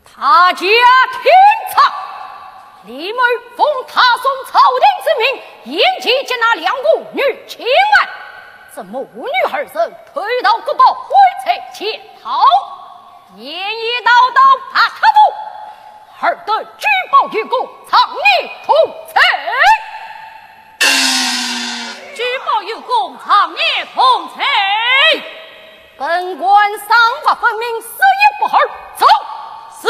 他家天才，李妹奉他孙朝廷之命，严禁接纳两国女亲爱，这母女二人推到国宝回财潜逃，言一道道把他父，尔等举报于公，藏匿同贼。 举报有功，藏匿同贼。 本官赏罚分明，死也不儿。走， 是。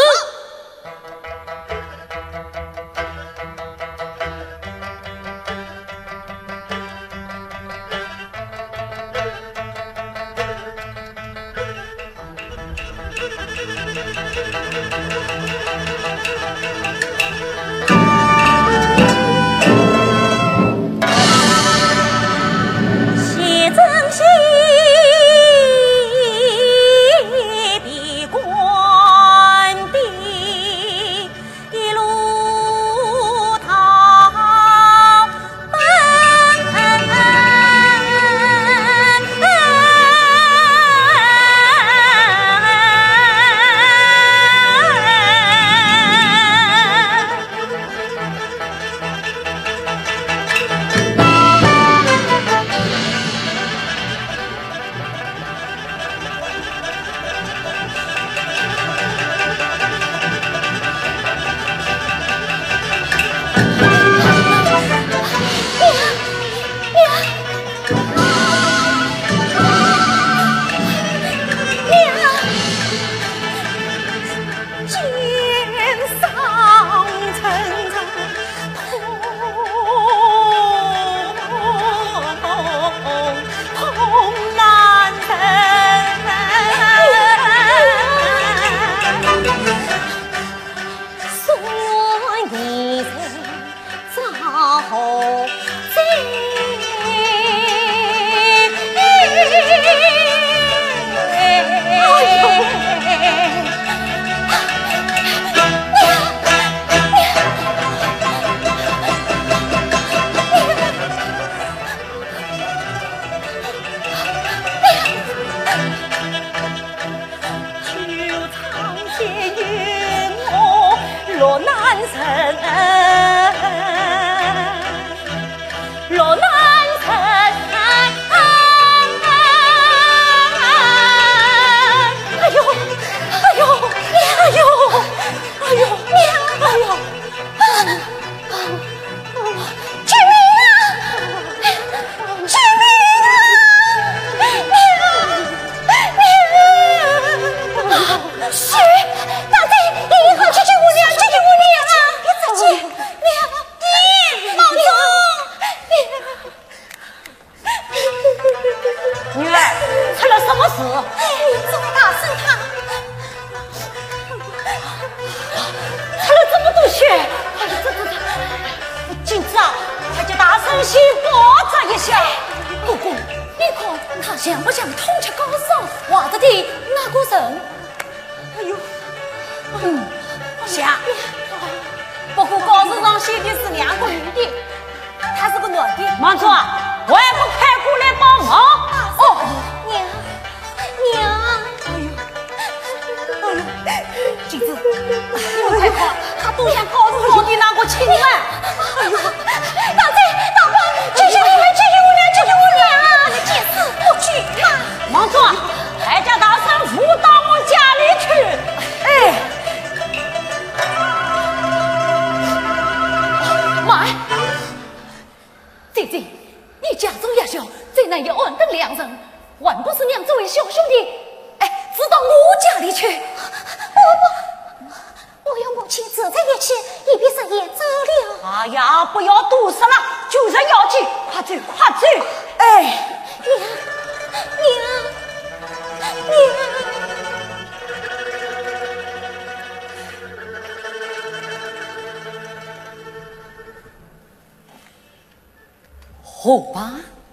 好吧，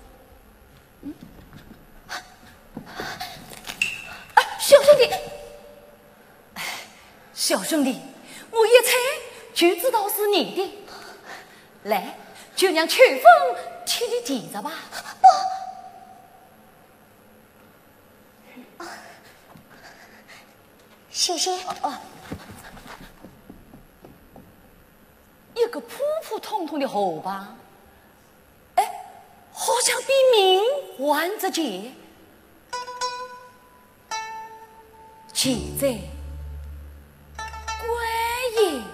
小兄弟，小兄弟，我一猜就知道是你的。来，就让秋风替你提着吧。 不，谢谢。 一个普普通通的河吧，哎，好像比命还着急。现在关爷。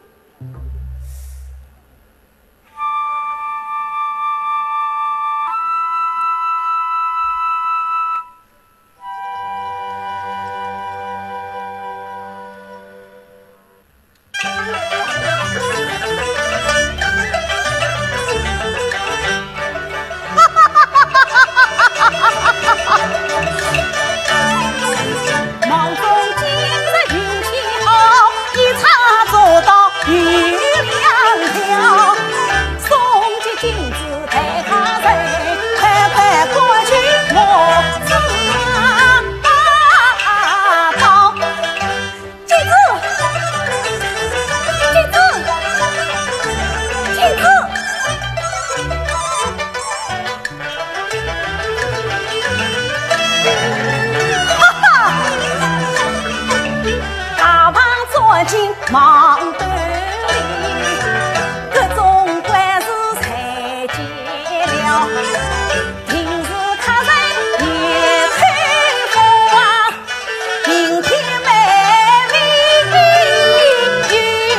忙得里，各种官事才结了。平时他人也推风啊，今天美丽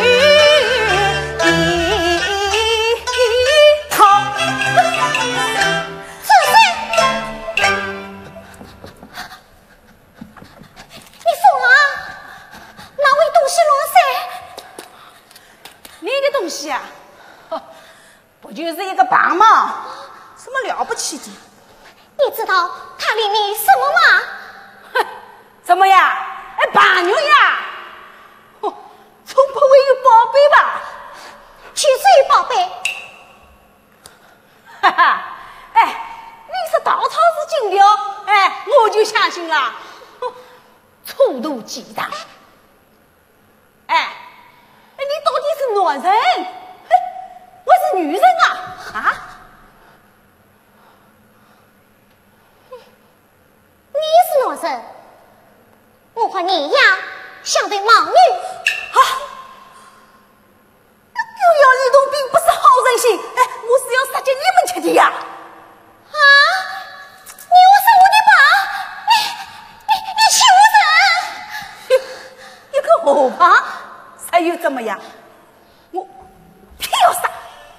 一套。 你疯了？哪位东西乱塞？ 你的东西啊，不就是一个棒吗？什么了不起的？ 你知道它里面什么吗？ 哼，怎么呀？哎，棒牛呀！总不会有宝贝吧？ 去谁宝贝？ 哈哈，哎，你是稻草是金条，哎，我就相信了。粗鲁鸡蛋！哎，你到底是男人？哎，我是女人啊！啊？ 你是男人，我和你一样想对盲女。 啊！有要移动并不是好人心，哎，我是要杀进你们去的呀！ 啊！你又是我的爸，你欺负人！ 一个猴吧，才有怎么样？我偏要杀！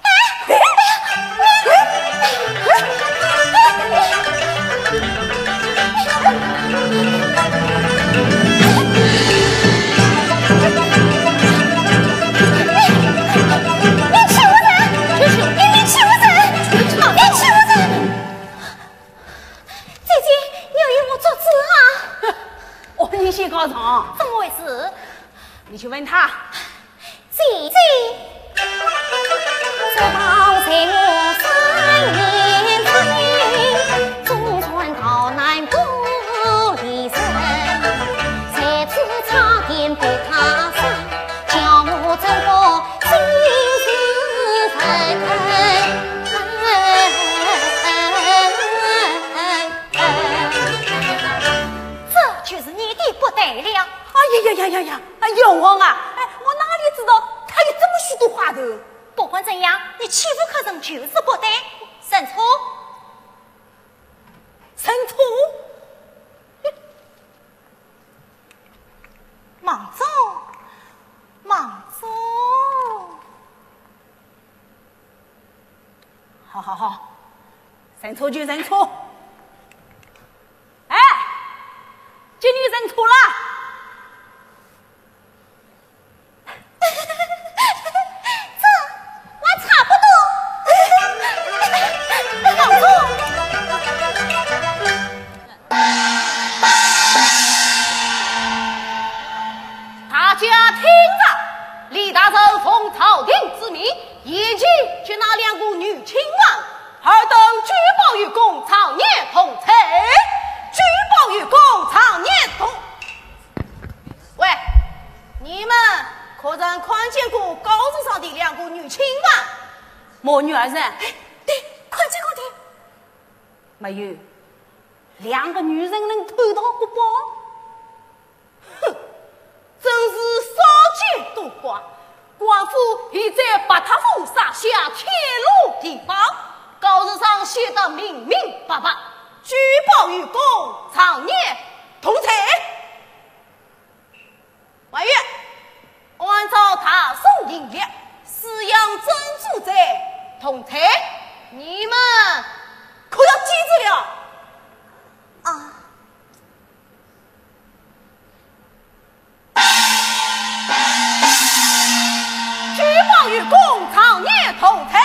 你先告状， 怎么回事？ 你去问他。 姐姐，这帮在我3年内，中传到南不离身，才知差点被他杀，叫我走过心事沉。这就是你的不得了！ 哎呀！哎，妖王啊！哎，我哪里知道他有这么许多话头？ 不管怎样，你欺负客人就是不对，认错。 认错？莽总，好，认错就认错。哎，今天认错了。 大家听着，李大人奉朝廷之命，一起去拿2个女亲王，尔等举报于公，常年同策。举报于公，常年同。喂，你们可曾看见过高子上的2个女亲王？ 我女儿人， 对，看见过的。 没有，2个女人能偷到个包？ 哼，真是少见多怪。寡妇已在八塔峰撒下铁路地方，告示上写得明明白白，举报于公，常年同财。外院按照他送定略，饲养珍珠者同财，你们可要记住了啊！ 举报于公，常年同财。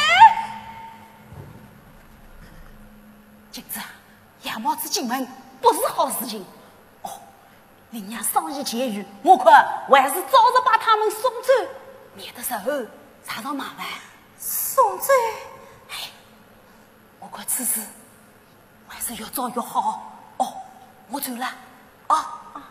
今子亚帽子进门不是好事情哦。人家商议结余，我看我还是早日把他们送走，免得日后惹上麻烦。 送走？ 哎，我看此事还是越早越好。哦，我走了啊。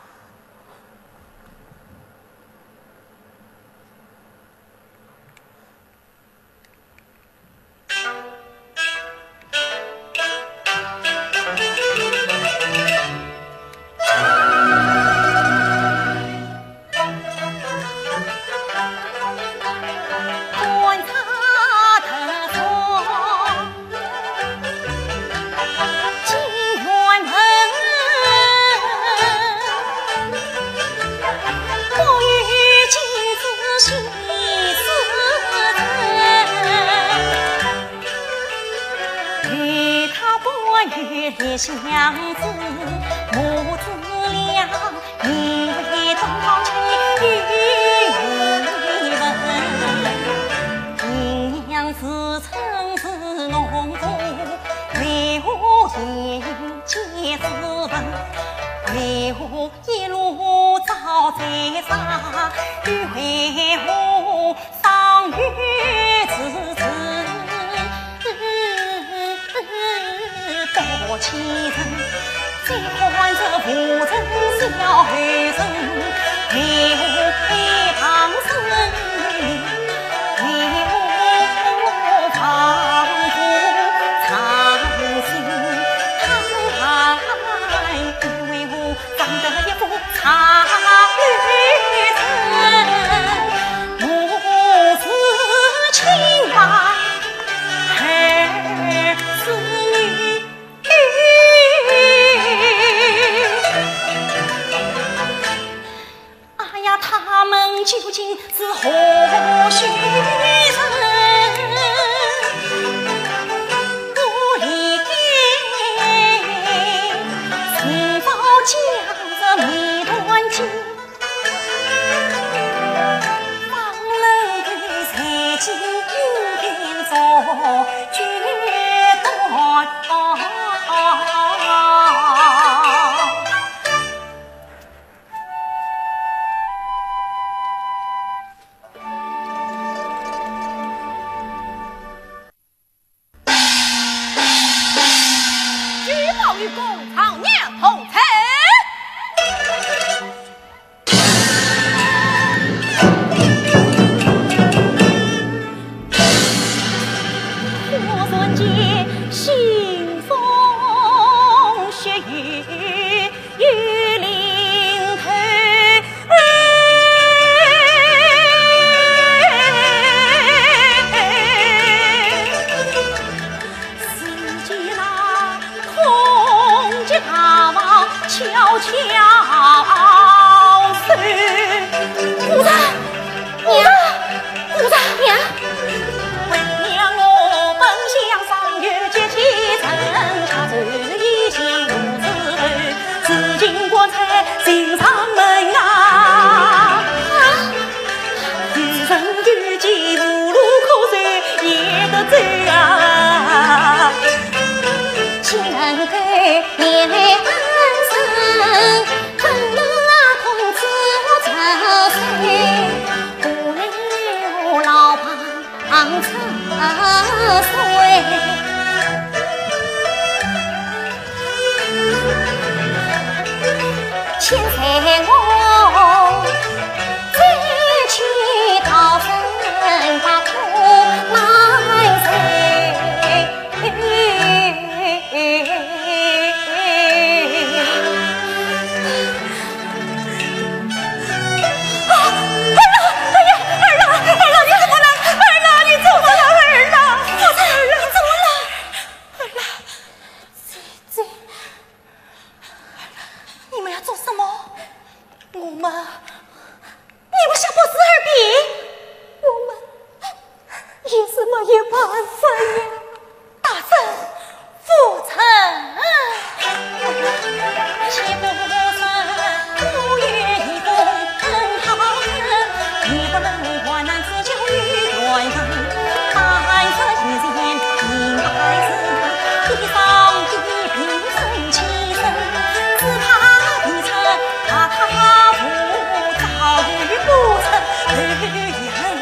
相知母子俩，因为当妻与闻，银娘自称是农夫，为何人皆自问？为何一路遭宰杀？为何伤于自知？多欺人，再换这父亲小后人，为何配唐僧？为何仿佛长心叹？为何长得一副长绿身？母子情爱。究竟是何许人？我一定是否将这谜团解，方能对才情应该做决断。 与公常年同财。 我尊见腥风血雨与临头，司机那空姐大王悄悄走，姑丈娘，姑丈娘。进上门啊！一生遇见无路可走也得走啊！只能够面对安生，困难同志成岁，不留老旁插水。现在我再去讨生把苦来受， 们，你不想不辞而别？我们也是没有办法呀。大圣，父臣，岂不是不愿意共恩好人？你不能患难自救于断人，但是一件明白事，地上的平生其身，只怕地成怕他不遭遇不成于恨。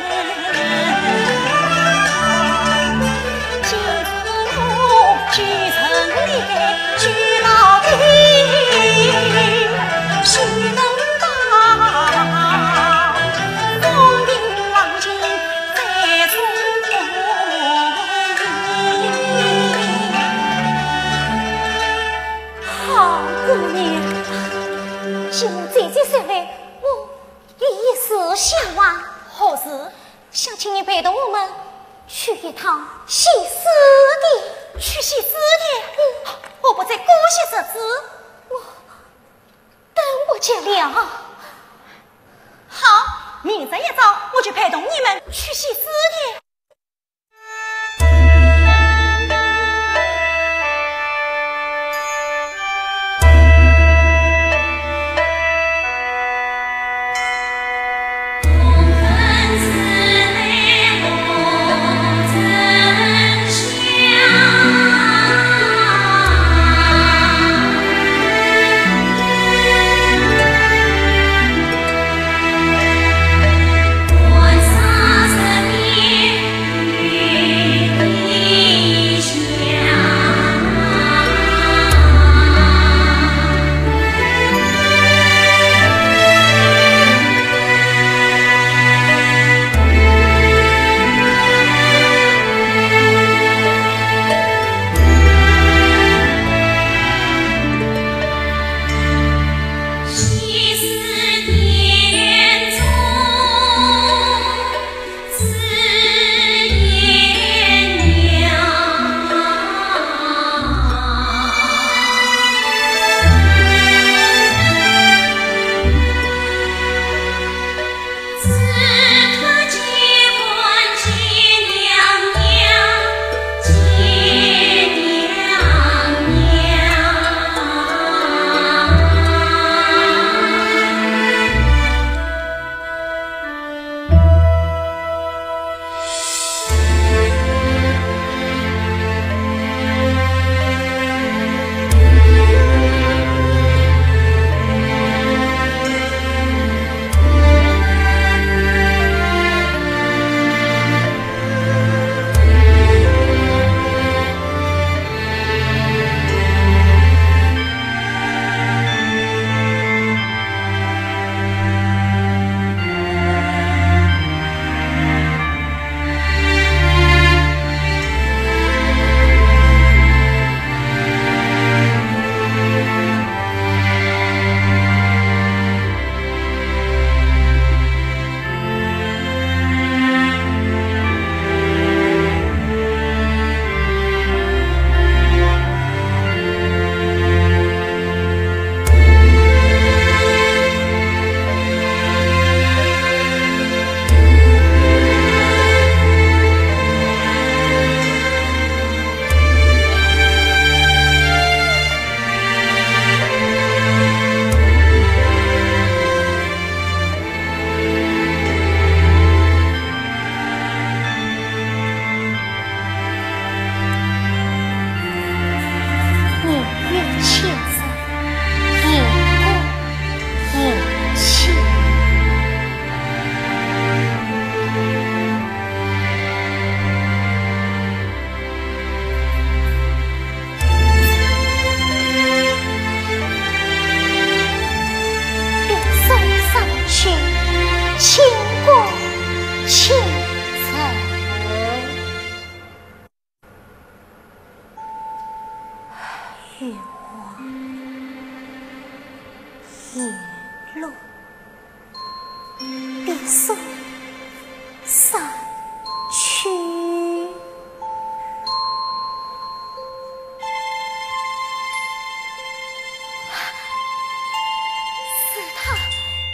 今日我举成烈，举到底，须能到风平浪静，再出好姑娘，就这件事来，我一时向往。何事？想请你陪同我们去一趟西施地。去西施地？我不再姑息这子，我等我见了。好，明日一早我就陪同你们去西施地。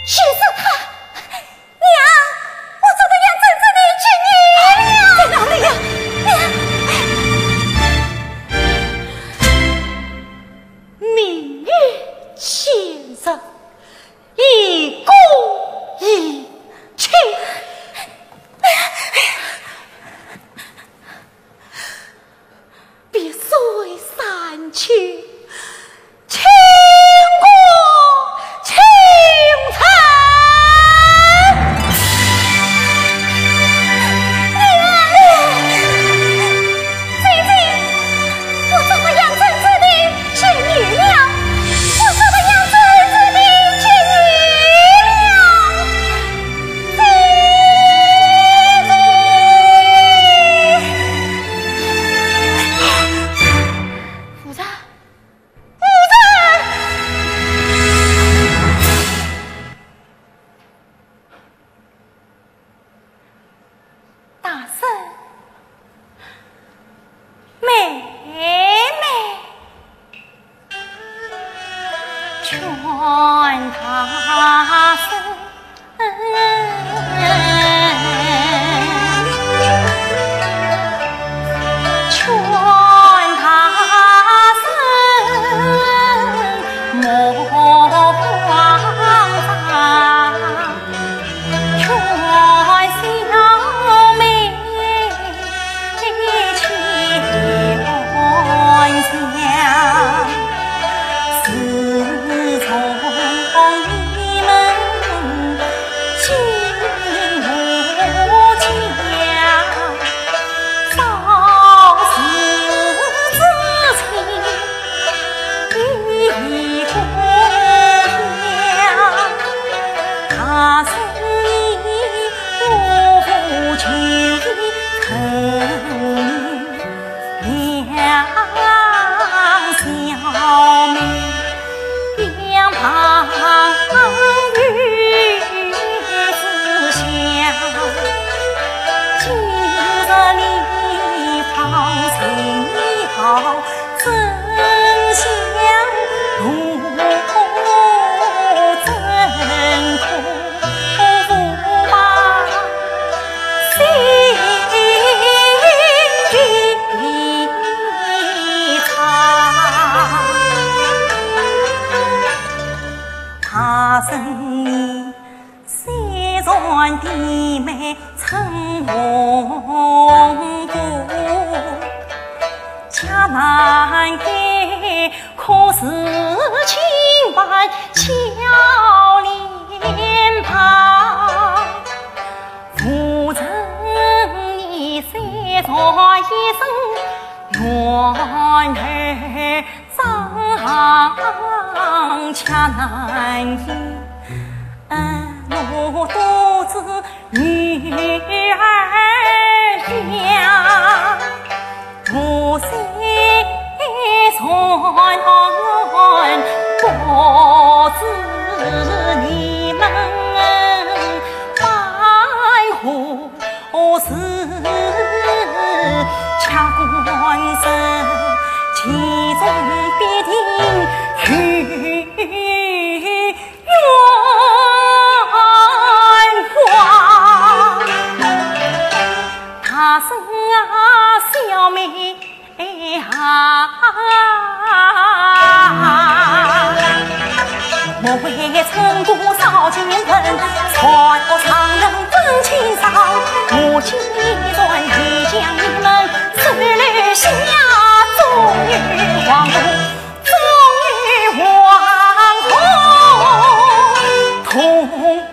是他，娘，我这个样真正的去你了，在哪里呀？ 明月前日，一公一亲，别随散去。 我为陈姑少金盆，传我常人真情少。我今段已将你们四律下，终于皇后，终于皇后同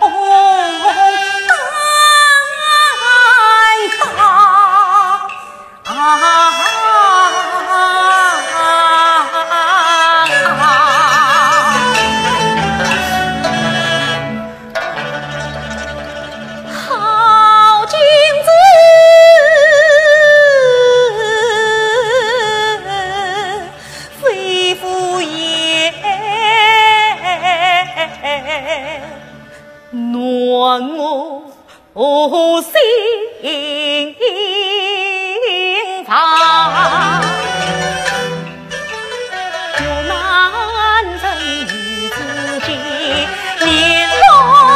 我心房，我难忍与自己连落。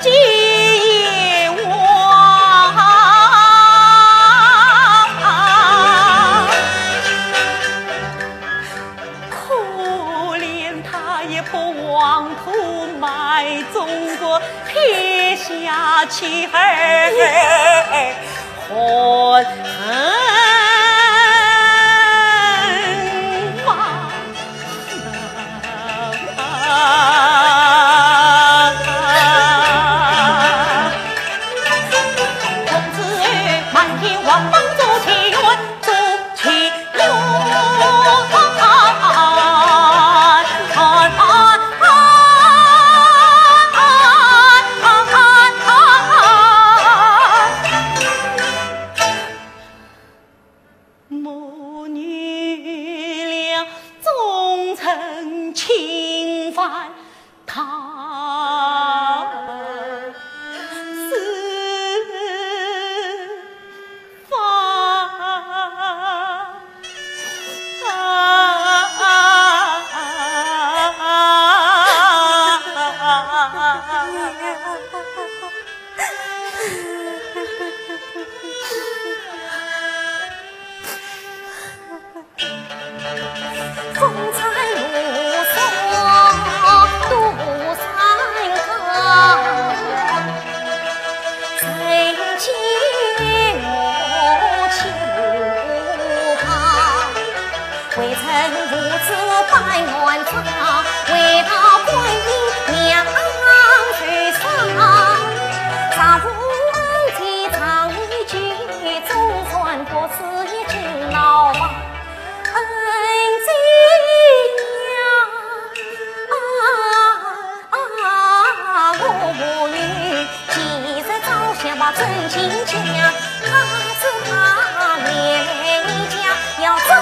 妻儿混亡，公子满天王帮做其源，做其源。母女俩总曾侵犯他私风采如梭渡山河，曾经我情不怕，未曾如此百万场，为他观音娘去上，丈夫提倡一句，总算多此一句老吧。把真情讲，他是他连累家，要怎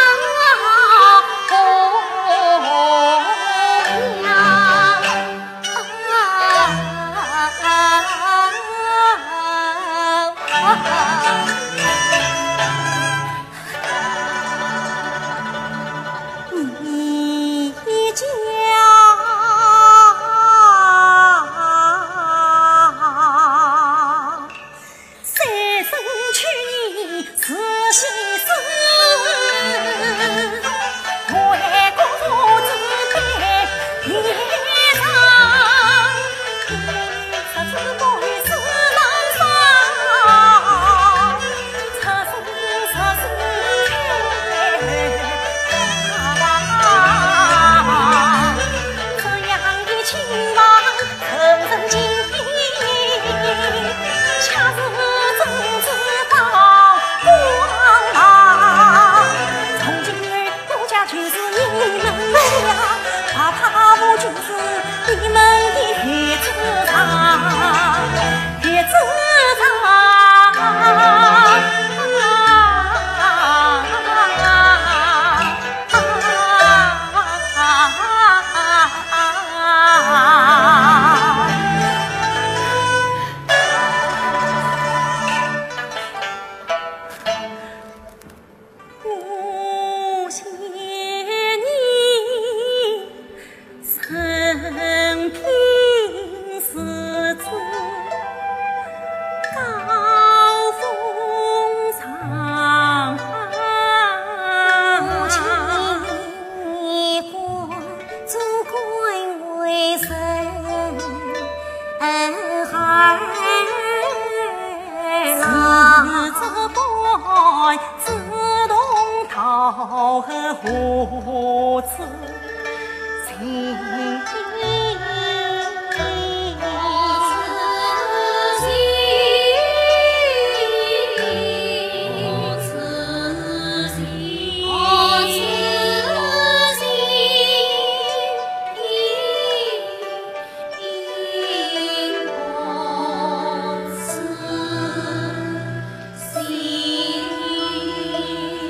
何此情？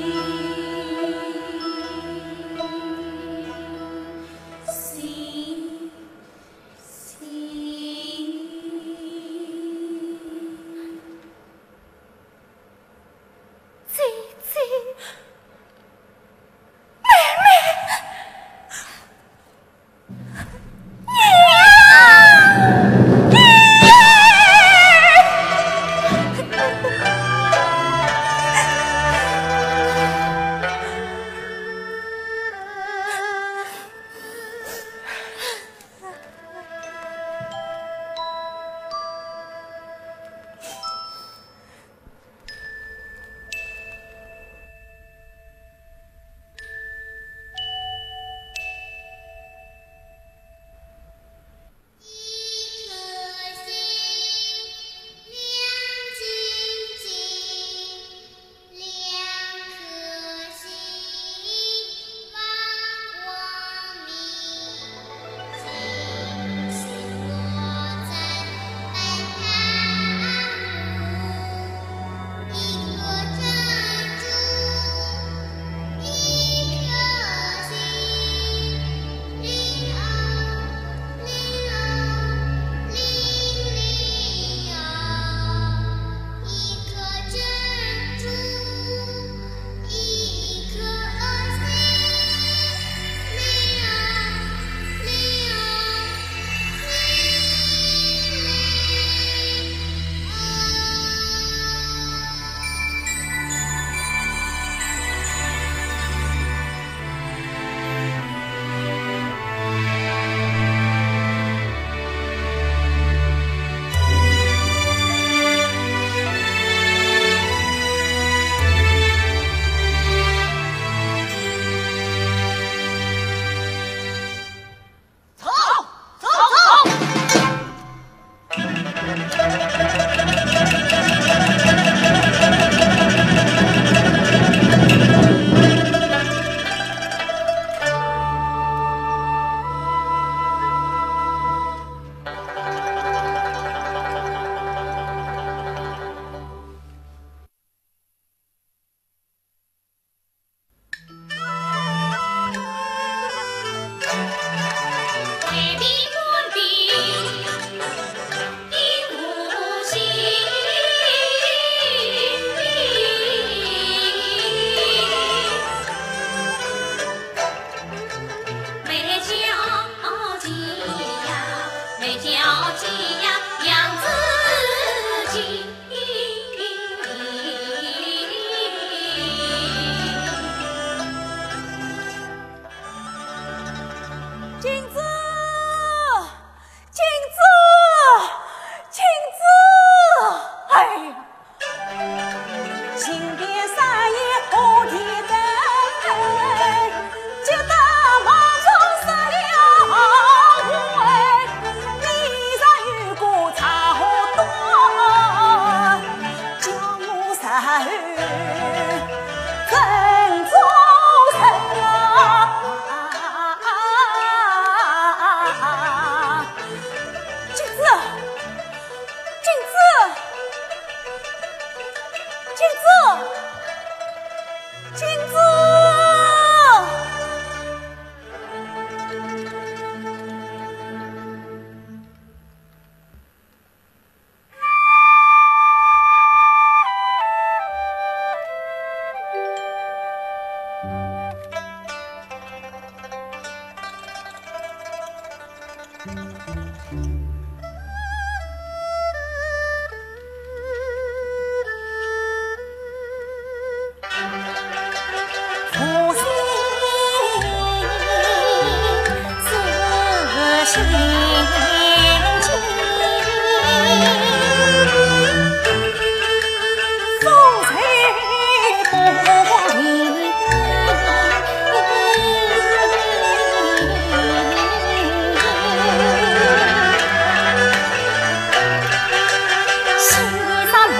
心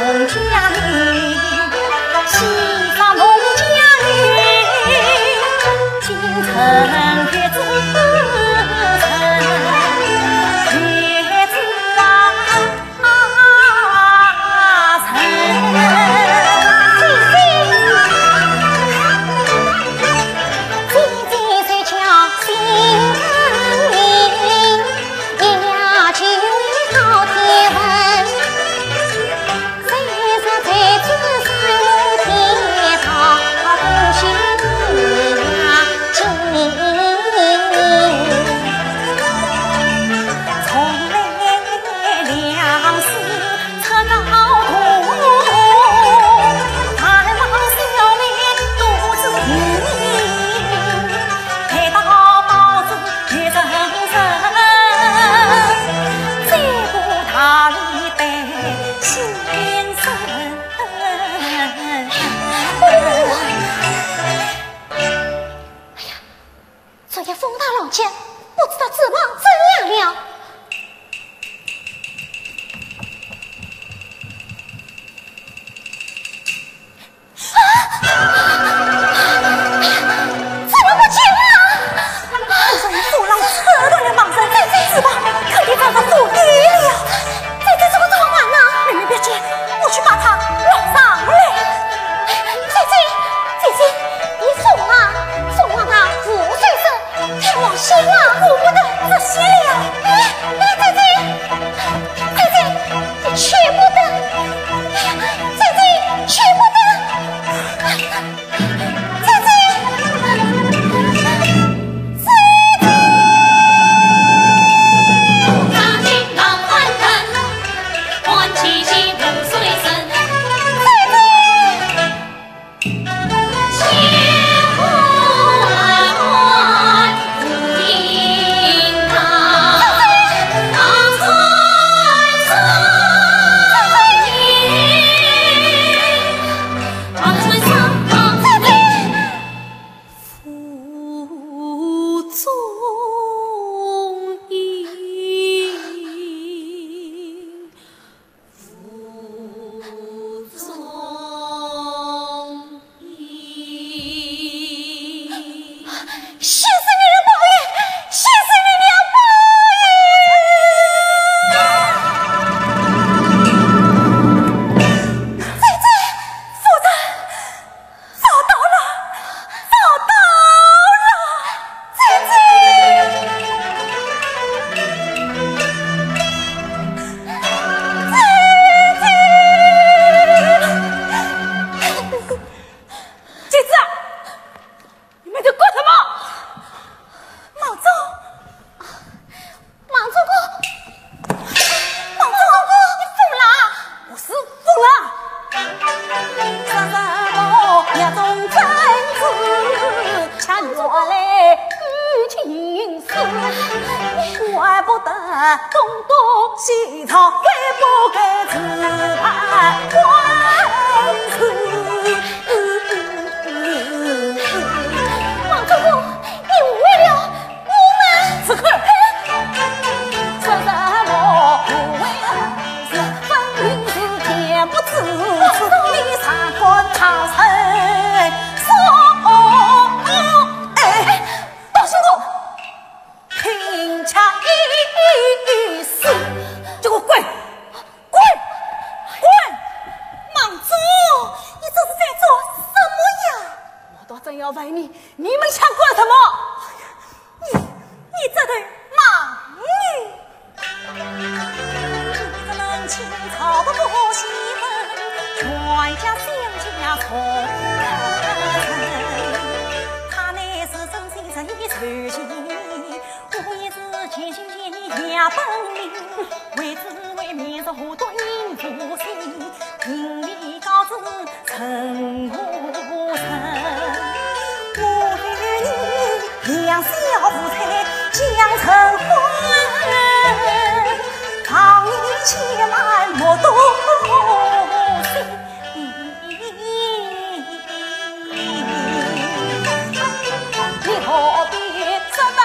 孟姜女，西方孟姜女，京城月子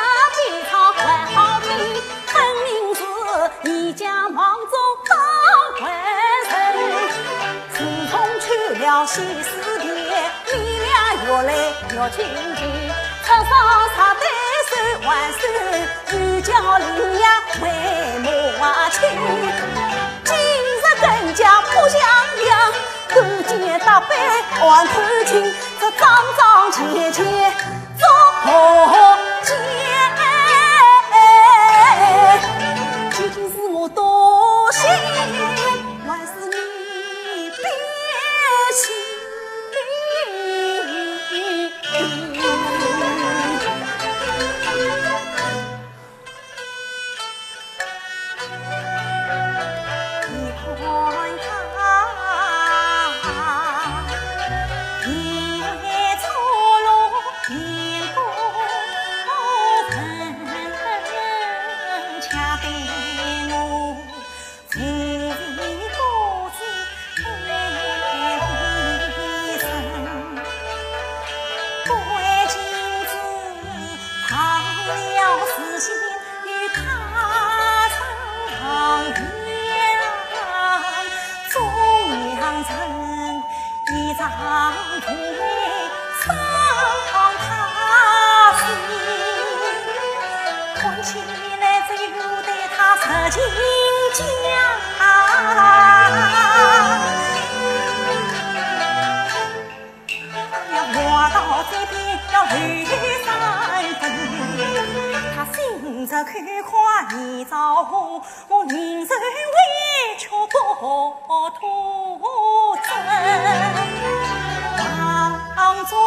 一家王宗高要亲近，出上茶对手挽手，又叫羚羊为母亲。今日更加不相样，勾肩搭背换头巾，这桩桩件件做结。究竟是我多心，还是你变心？我宁人委屈国土真，当中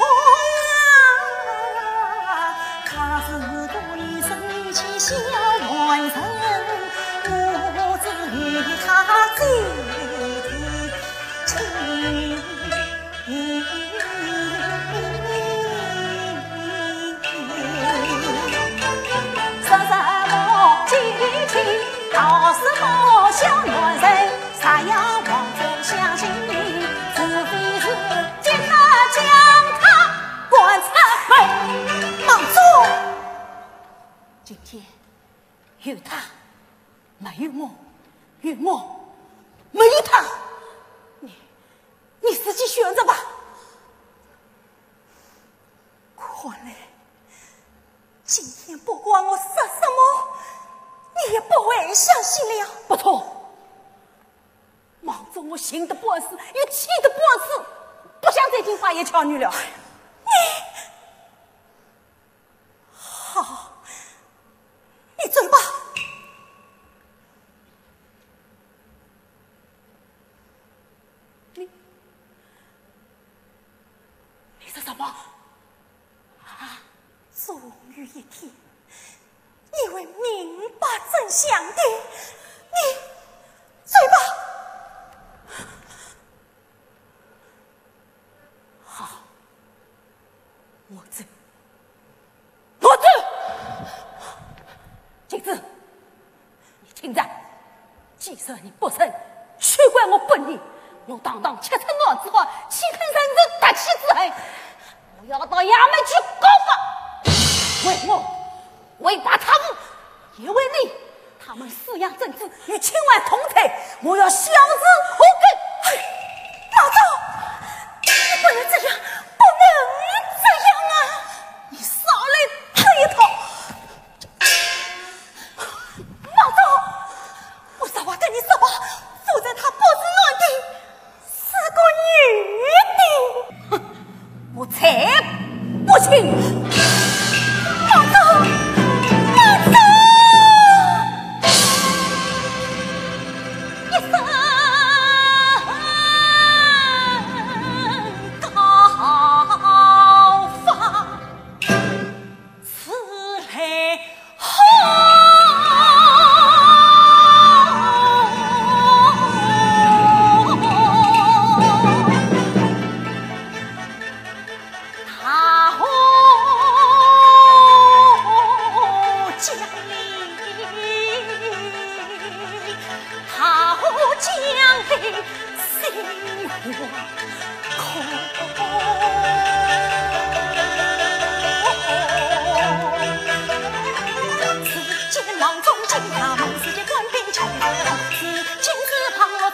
他是多年生前小乱人，我只与他最亲。到时我想乱人，啥样望着相信你，除非是见他将他关出门。莽主，今天有他没有我，有我没有他，你自己选择吧。看来今天不管我说什么，你也不会相信了。不错，莽主我行的不是，又气的不是，不想再听花言巧语了。你好，你嘴巴。你是什么啊？终于一天你会明白真相的，你嘴巴好，我走，镜子，你请站。既然你不成，去怪我本意，我当堂切成我之后，岂肯忍受夺妻之恨？我要到衙门去告发，为我。为把他们也为你，他们私养政治与清官同财，我要消之后根。老赵，你不能这样，不能这样啊！你少来这一套。老赵，我实话跟你说吧，否则他不是我的，是个女的。哼，我才不信。老赵。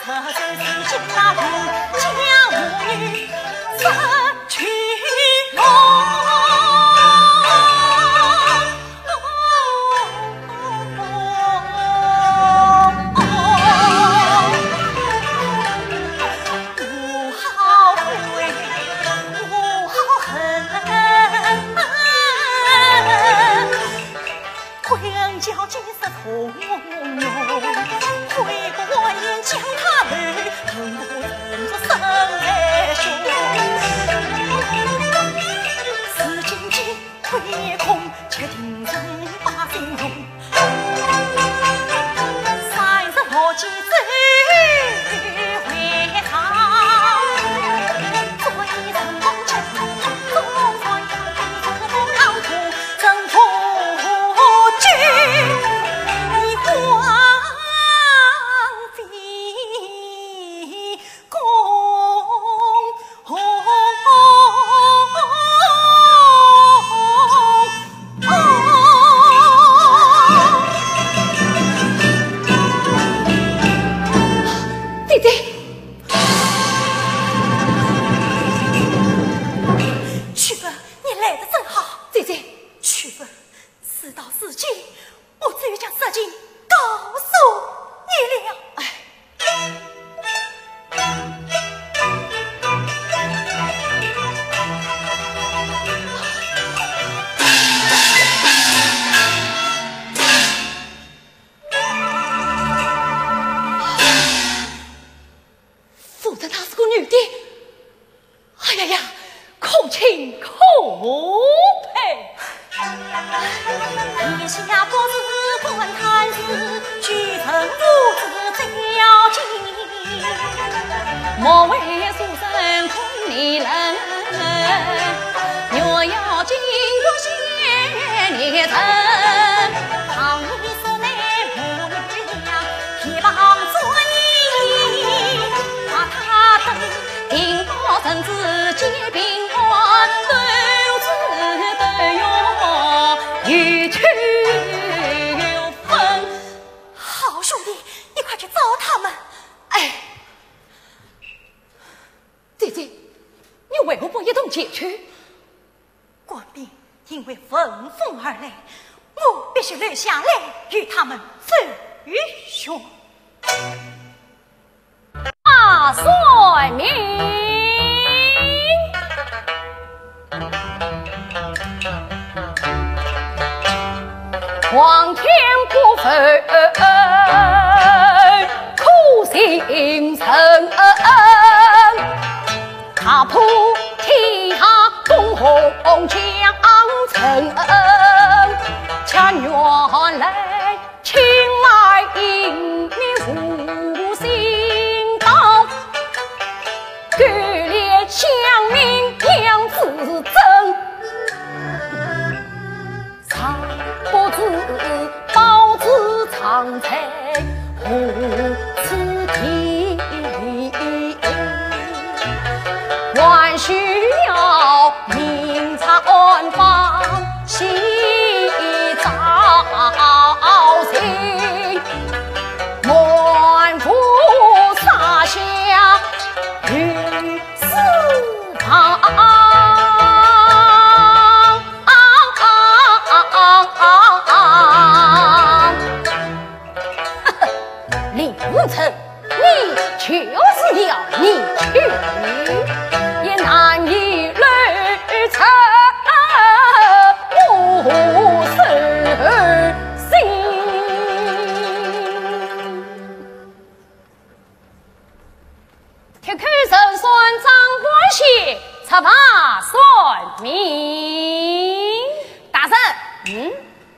将我女失去我。 女的，哎呀呀，可亲可配。 一下不知观看子，举城如此交情。莫为书生空离人，若要经过仙年城。倘你所内母女俩，披帮作义，把他等定报臣子皆兵官，都只得用一去有分。好兄弟，你快去找他们。 哎，姐姐，你为何不一同前去？ 官兵因为闻风而来，我必须留下来与他们走凶。 大帅命，皇天不分，苦心臣，踏破天下共红江城，恰原来青来英名无心道，割裂乡民杨子争，常不知包子常在何此地，还需要明察暗访细找寻，满腹洒下于四方。李无成，你就是要你去，也难以履成无事心。铁口神算张关系，策法算命。大圣，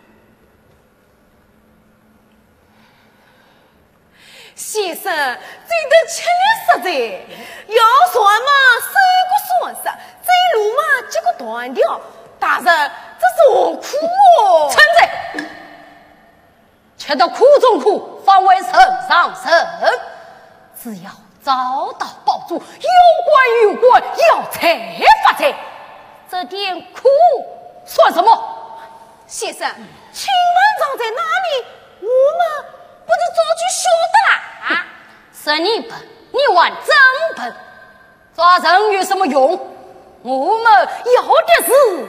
先生，这得吃力实在，要算嘛，谁个算实？这路嘛，结果断掉。大人，这是何苦哦？ 臣在，吃得苦中苦，方为圣上圣。只要找到宝珠，有关，要财发财，这点苦算什么？ 先生，请问账在哪里？我们不是早就晓得啦？ 啊，是你笨，你玩真笨，抓人有什么用？我们要的是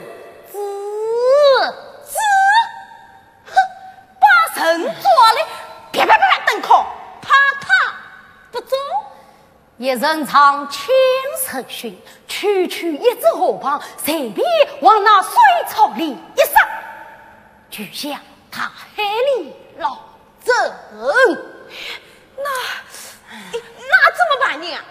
子，哼，把人抓来，啪啪啪登考，怕他不走。 一人长千层寻，区区一只河旁，随便往那水草里一撒，就像他海里捞针。 那怎么办呢？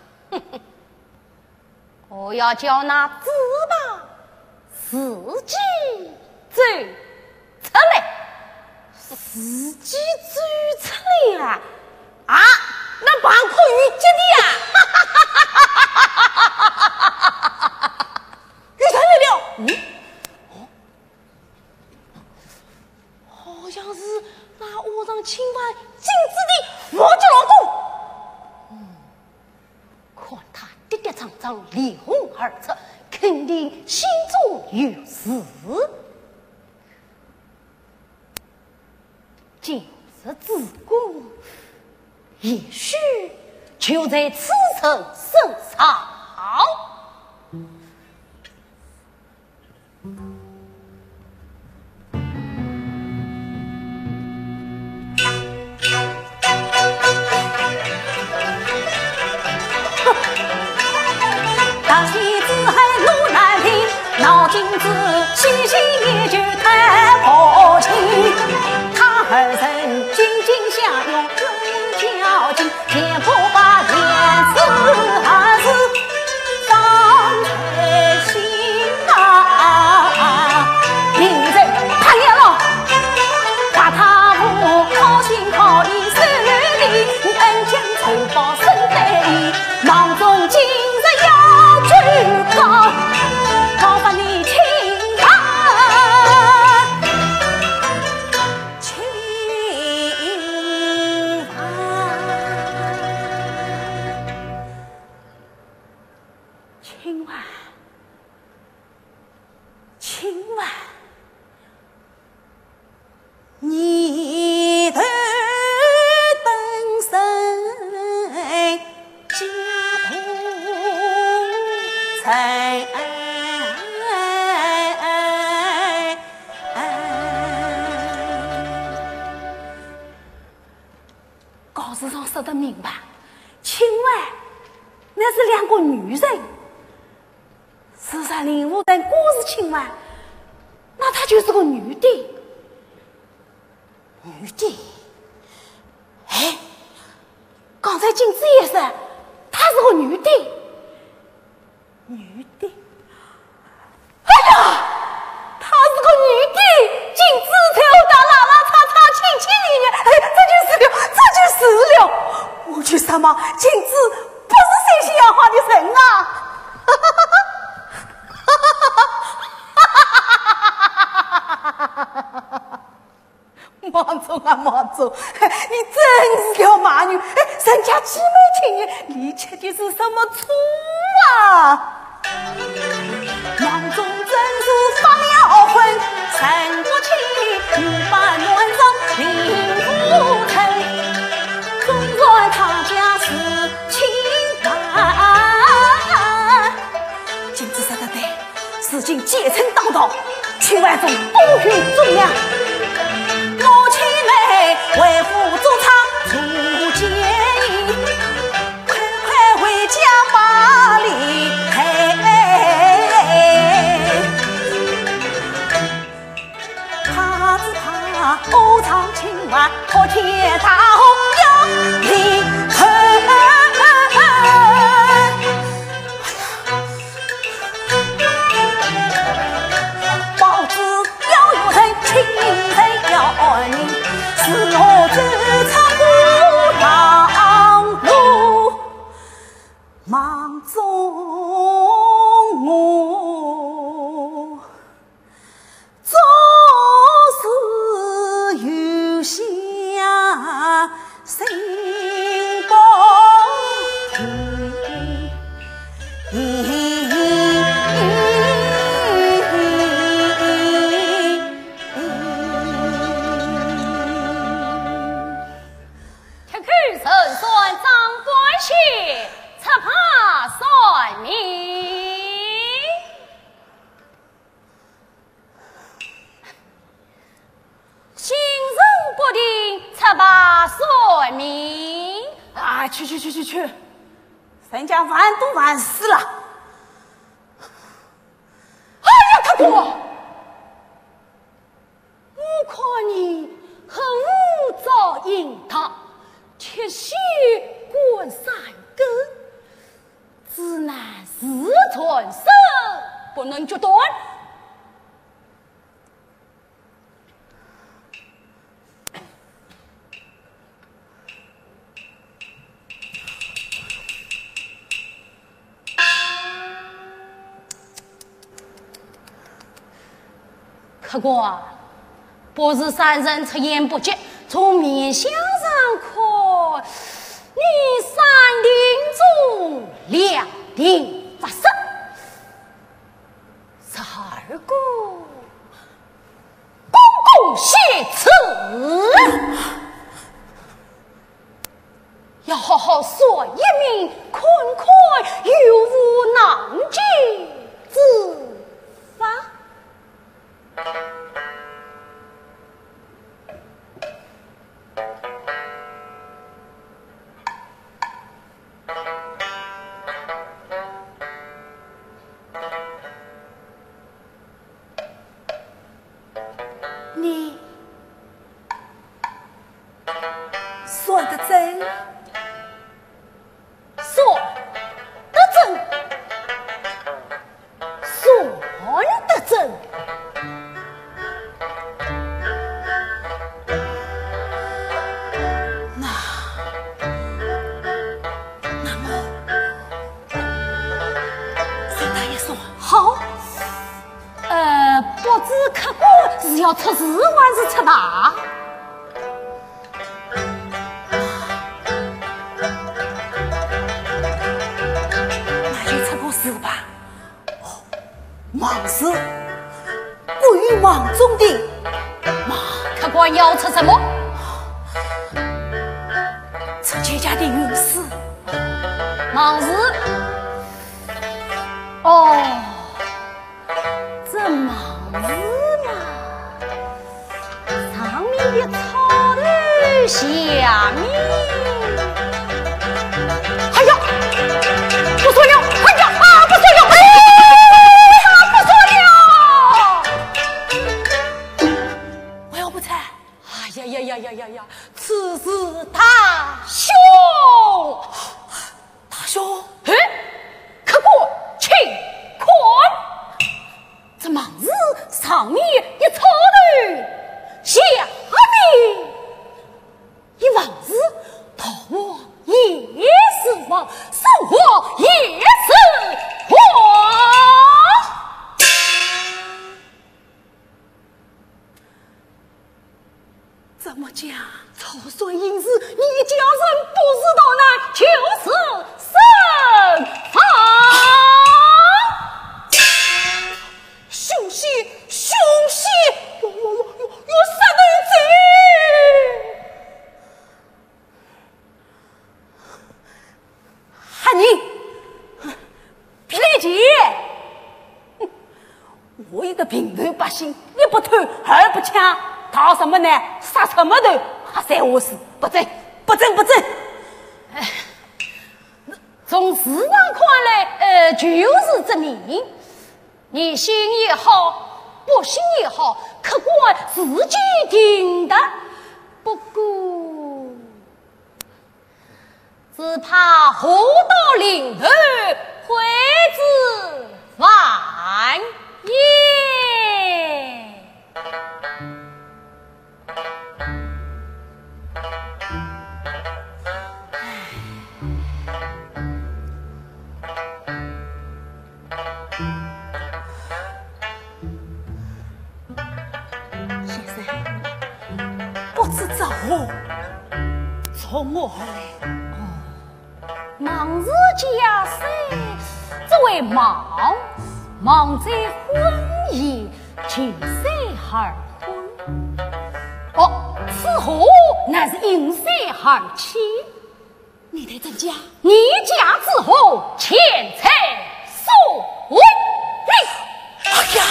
我要叫那子吧自己走出来， 自己走出来啊！啊，那帮可遇见的呀！遇见了，好像是那我让清白禁止的我家老公。 看他跌跌撞撞，脸红耳赤，肯定心中有事。今日之功，也许就在此臣身上。 当西子还路难平，脑筋子细细也就太薄情。他二人紧紧相拥，永交情，见不把脸色寒。 吧？请问那是两个女人，十三陵无人果是请问，那她就是个女的。女的，哎，刚才镜子也是，她是个女的，女的。哎呀，她是个女的，镜子头到拉拉叉叉亲亲里面，哎，这就是了。我去什么？镜子不是谁心要花的人啊！王总啊，王总，你真是条马女！哎，人家姊妹情缘，你切的是什么醋啊？王总真是发了昏，陈国清五般乱上令不成，总算他家是清白。今子说得对，事情结成道道，群外中不许重量。我亲妹为父做场出奸淫，快快回家把理赔。怕只怕欧藏情外，破天大红要离恨。报纸要有人亲人要你，是我只差不让路，忙中我总是有下心不平。去，人家完都完事了。哎呀，大哥，我看你很无照应他，铁血滚三根，只难自存生，不能决断。客官，不是三人出言不及，从面相上看，你三定中两定发生。十二哥，公公谢辞，要好好说一名，困困有无囊尽自发。你说得真，说得真，说得真。不知客官是要出事还是出大？那就出个事吧。忙事归于王中的。客官要出什么？出妾家的运势。忙事。哦，这忙事嘛，上面的草头，下面王，生活也是王。 怎么讲？草率因事，你家人不知道呢， 就是身法。 凶险！有杀人贼！汉宁，别来急！我一个平头百姓，一不偷，二不抢，讨什么呢？杀什么头？还三我死，不正！ 从事上看来，就是证明你信也好，不信也好，客观自己定的。不过，只怕祸到临头，会子万也。 不知找我，从我而来。 忙日家谁？这位忙在婚宴，请谁而婚？哦，此后乃是因谁而起？ 你得怎讲？ 你家之后，钱财所为。 哎呀！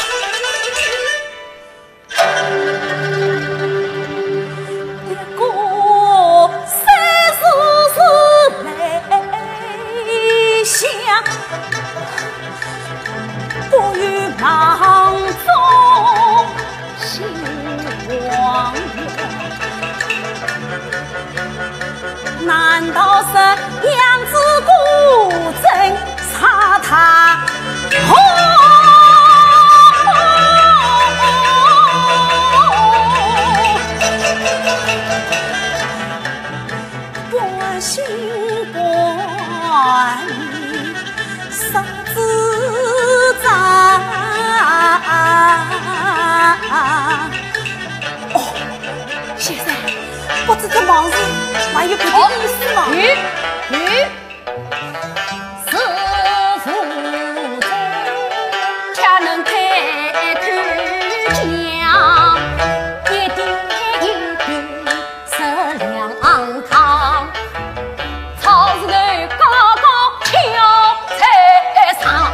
不与忙中心慌难道是娘子孤枕插他关心关啥子账？哦，先生，不知这忙事还有别的意思吗？ 师傅恰能开口讲，一点质量昂康，草字头高高敲才上。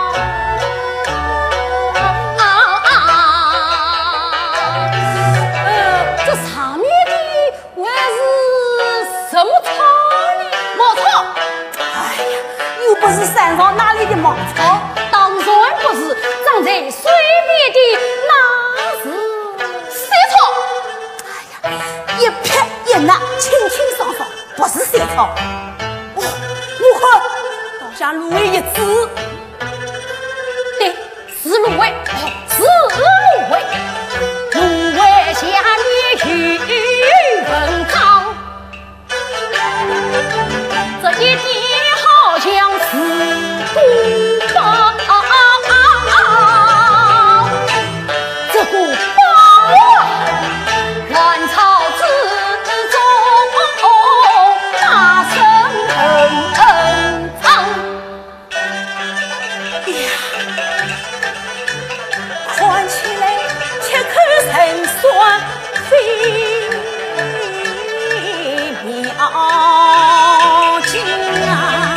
这上面的还是什么草呢？茅草。 哎呀，又不是山上哪里的茅草？ 当然不是，长在水边的那是山草。 哎呀，一撇一捺，清清爽爽，不是山草。哦，我看倒像芦苇一枝。 对，是芦苇，是芦苇。芦苇下面有文章，这一点好像是古堡。这古堡乱草之中，大声唱。 看起来切口成酸飞妙境啊，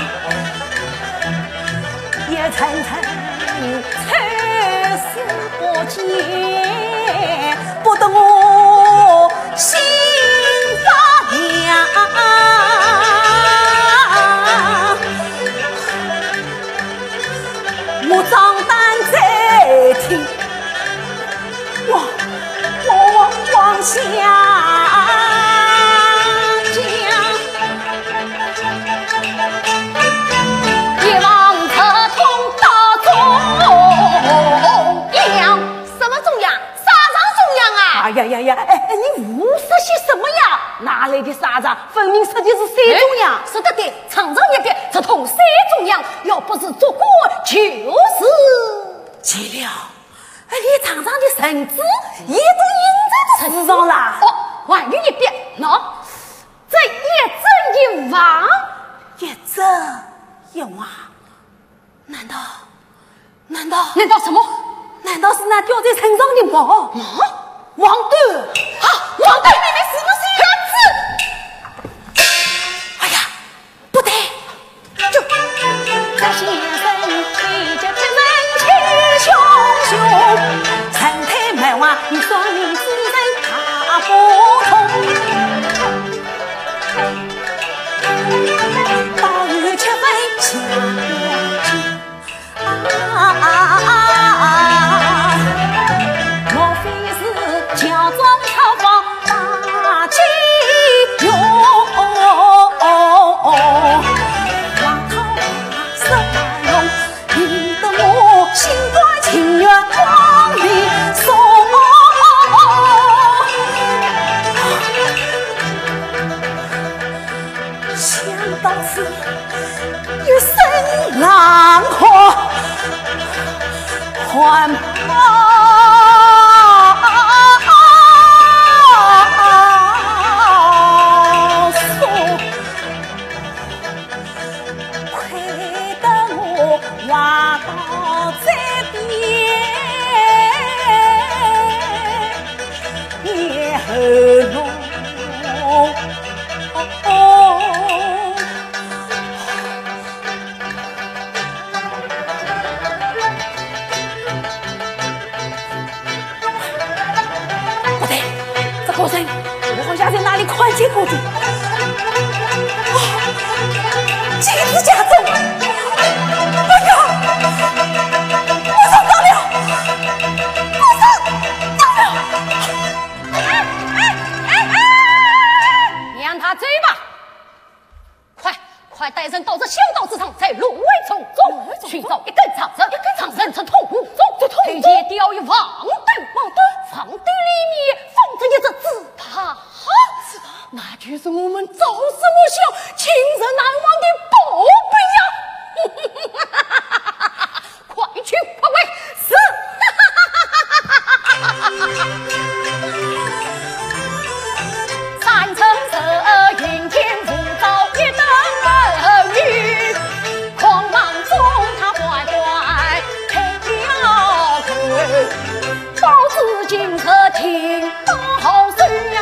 一层层彩丝不见，不得我心发凉。我张胆在听，往下讲， 一往特通到中央，什么中央？沙场中央啊！ 哎呀，你胡说些什么呀？哪来的沙场？分明说的是山中央。 说得对，场上一边， 这同山中央，要不是做过，就是岂料，你场上的绳子也都印在这世上了。 哦，万语一变，喏，这一正一亡， 一正一亡，难道什么？ 难道是那吊在身上的毛？ 王德啊，王德， 妹妹是不是儿子？ 哎呀，不对， 这先生推着这人气汹汹， 三太卖娃，你双名之人他不同。到日却分下莫非是乔装草房把金用？ 王涛手把用，引得我心甘情愿往里送。想到此，一声狼嚎，还亏得我挖到这边也喉咙。不对，这口水我好像在哪里看见过的。金子家中，哎呀，我上当了，我上当了！ 让他追吧！快带人到这小道之上，在芦苇丛中寻找一根长绳，从头骨中推介钓鱼网灯，房顶里面放着一只纸耙，那就是我们朝思暮想、情深难忘的宝贝呀！快去快回！是。三层色，云天浮躁，一灯风雨，狂浪中他缓缓开了口，包子金车听好声呀！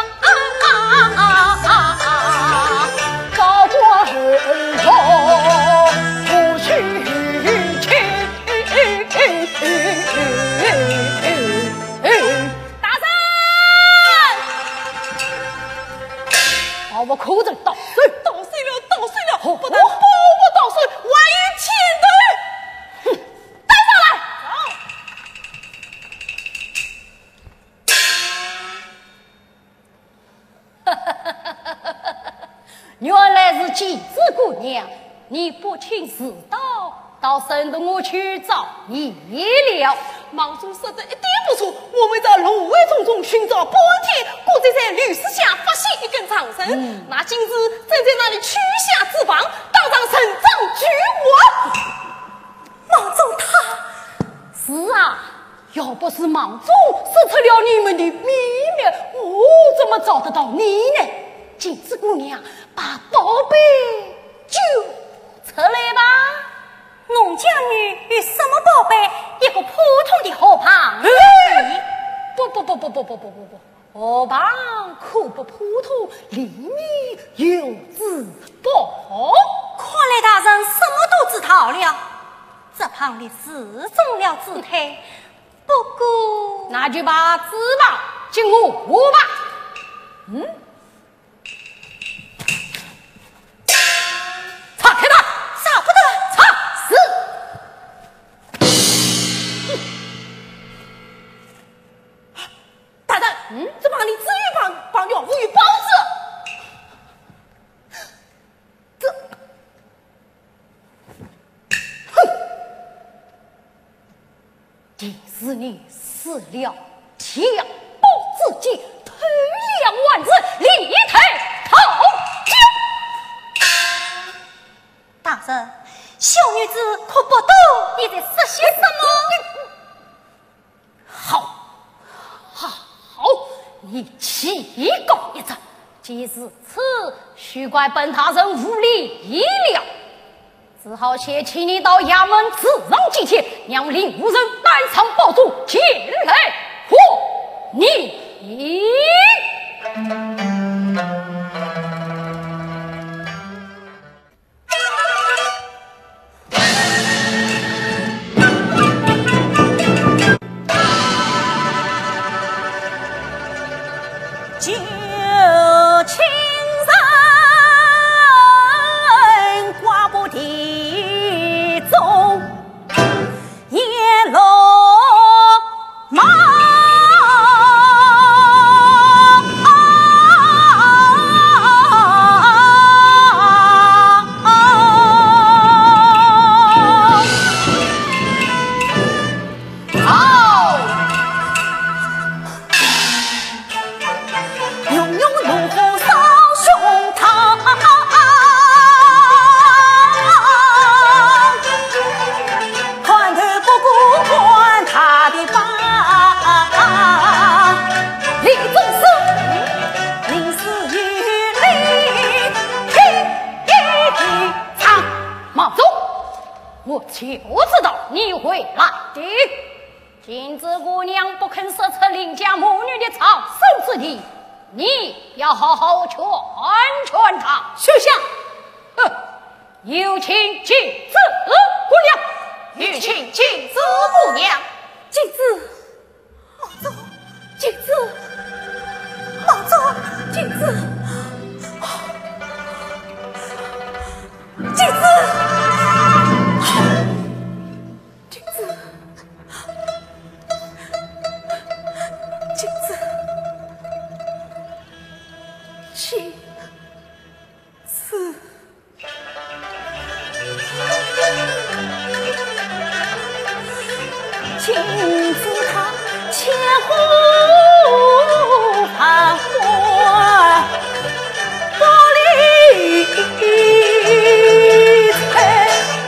高过耳朵不许去。大声！把我口子捣碎， 捣碎了！ 不不但把我捣碎，万一牵头！ 哼，带上来！原来是季子姑娘，你不请自到省得我去找你了。 莽主说的一点不错，我们在芦苇丛中寻找半天，果然在绿树下发现一根长绳。那金子正在那里取下翅膀，当场神掌举我。莽主他是啊，要不是莽主说出了你们的秘密，我怎么找得到你呢？金子姑娘，把宝贝救出来吧。 农家女与什么宝贝？一个普通的河蚌。 不，河蚌可不普通，里面有至宝。 看来大人什么都知道了。这旁的事中了姿态，不过那就把纸吧进我吧。擦开它， 少不得擦死！ 大人，这帮你至于帮了无与包子。 定是你死了，天宝自己推两万字，立台讨救。 大大人，小女子可不懂你在说些什么。 好，你气高一阵，既是此，须怪本大人无礼意了，只好先请你到衙门自让几天，让令无人单上报主前来和你。我就知道你会来的。金枝姑娘不肯舍出邻家母女的藏身之地，你要好好劝劝她。 休想！ 有请金枝姑娘， 有请金枝姑娘。 金枝，马总，金枝，马总，金枝，金枝。金子它千户繁华，玻璃彩，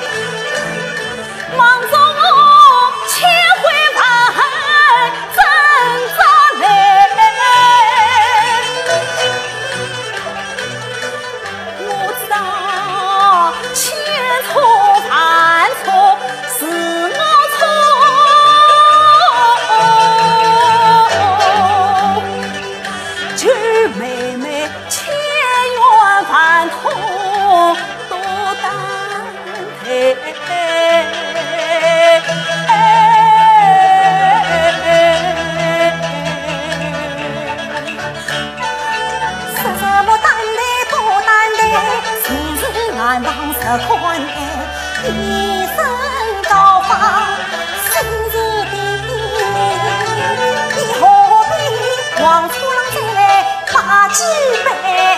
忙中千回盘挣扎来。我知道千错万错是我错。妹妹千缘万痛多担待，说什么担待多担待，其实俺当时宽爱，一生高芳心如冰，你何必往出浪再来把几杯？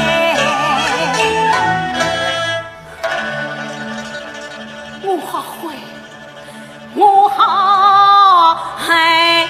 我好会，我好害。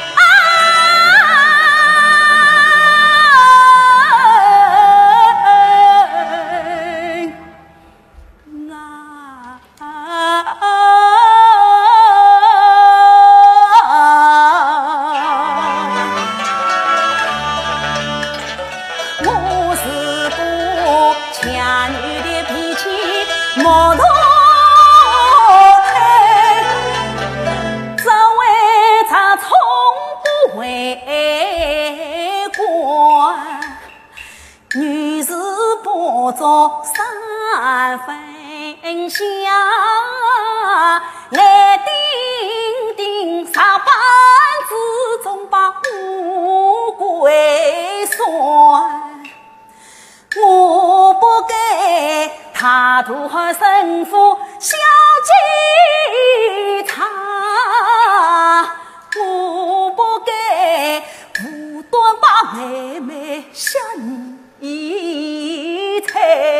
做三分香，来叮叮上班之中把乌龟算，我不该他图和生父小鸡场，我不该无端把妹妹想一猜，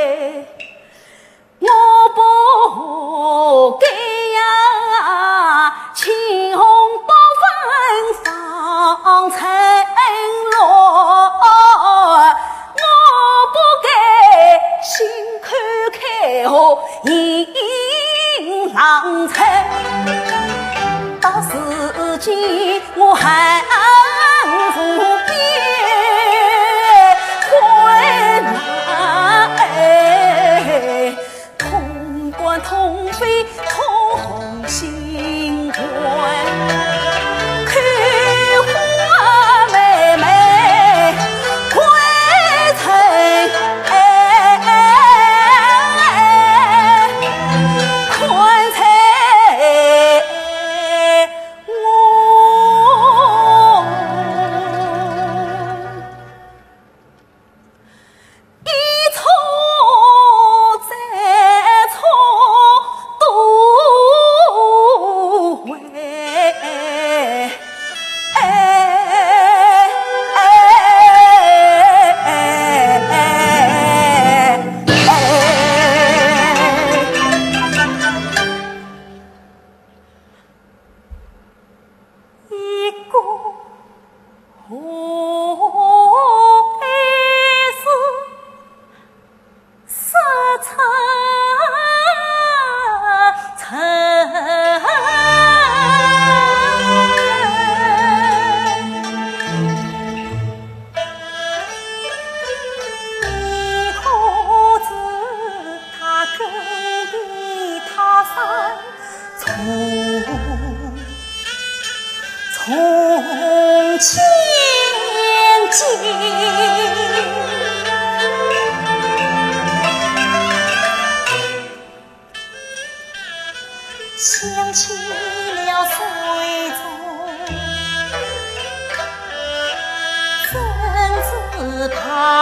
我不该呀，青红不分放成落，我不该心宽开后迎郎才，到时间我还无边回来，同冠同飞同心关，开花妹妹归城，宽彩我一错再错都会。一个红是色层层，一个子他跟比他三从前进，想起了水中真子旁，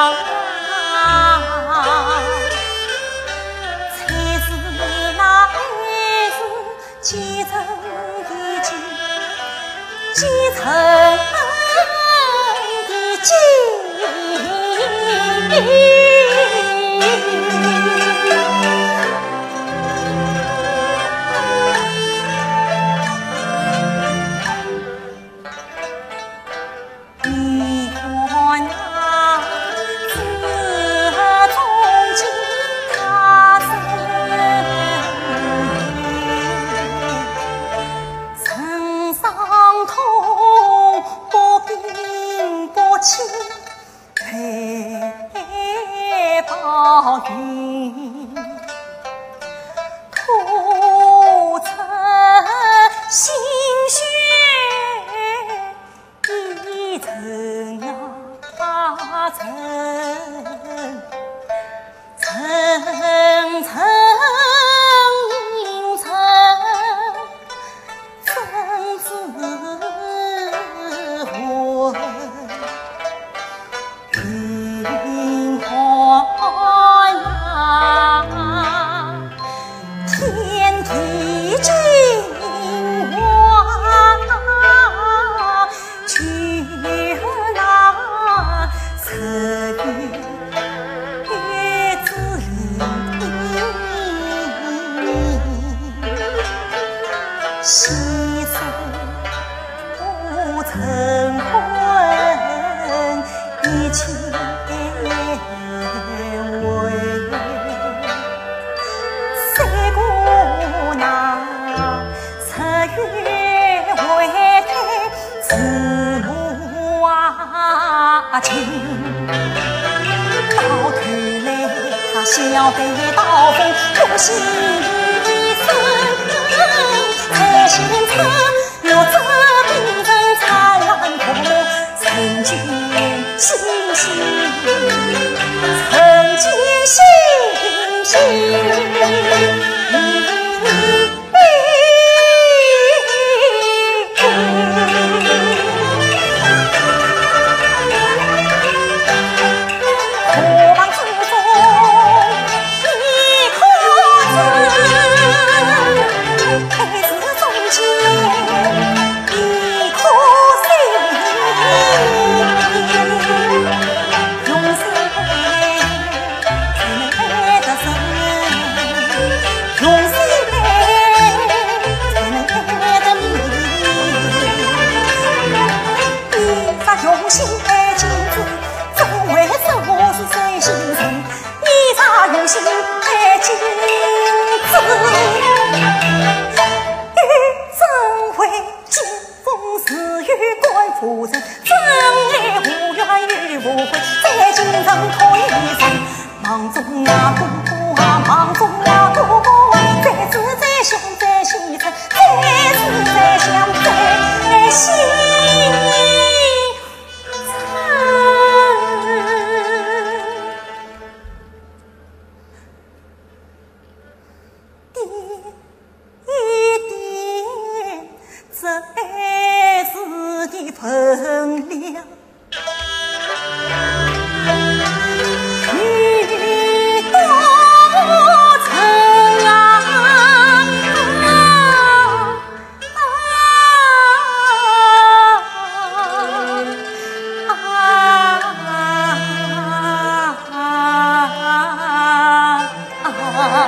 才是那儿子继承已经继承的记忆。一关啊，自从今他身上痛不病不起陪报应，涂成心血一层啊层，层层映成真子魂，云花呀，天地精华，去那十月之西山不成婚，一切为三姑娘十月回来自母啊亲，到头来他晓得刀锋不心生，才心疼我这病人灿烂头，曾经星星，曾经星星。用心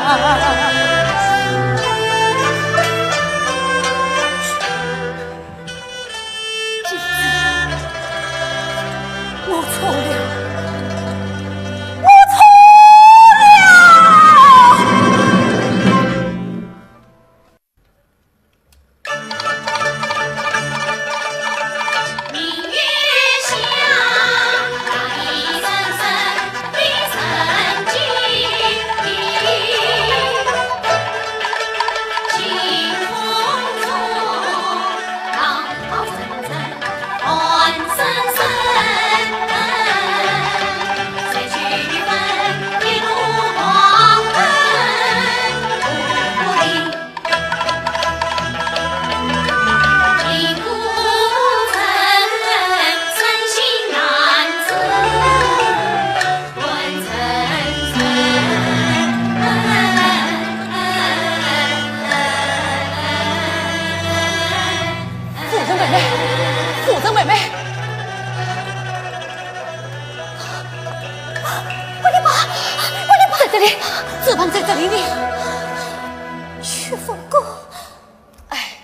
子房在这里呢。 去凤哥， 哎，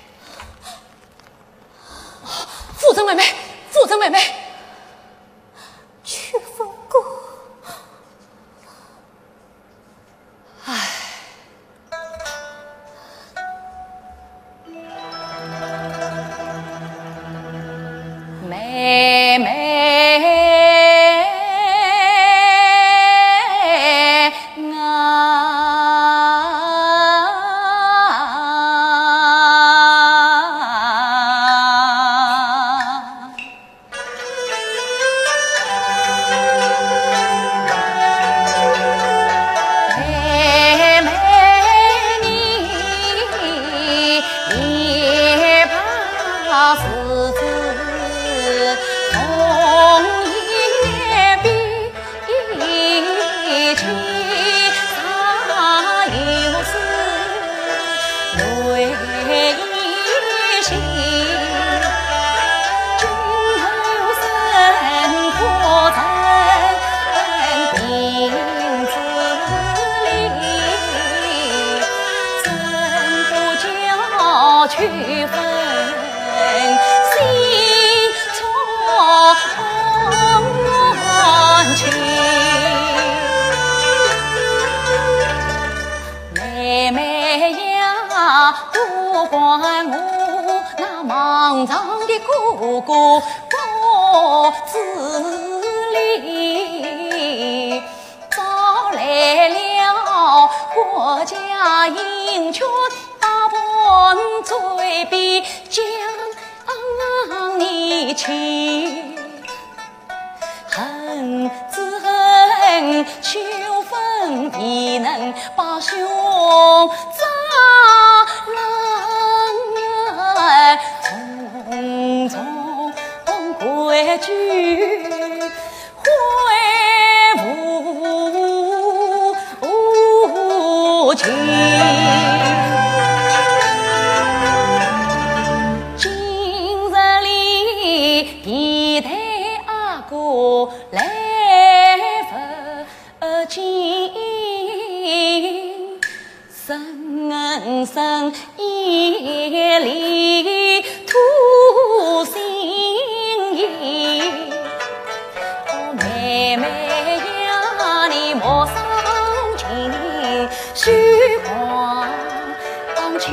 富珍妹妹，富珍妹妹， 去凤哥， 哎，妹妹。区分心中情，妹妹呀，不管我那莽撞的哥哥不自理，招来了国家英雄。本嘴边将你情，恨只恨秋风未能把兄长来匆匆归去，回不去。来不及，深深夜里吐心意。哦，妹妹呀，你莫伤情，虚晃情，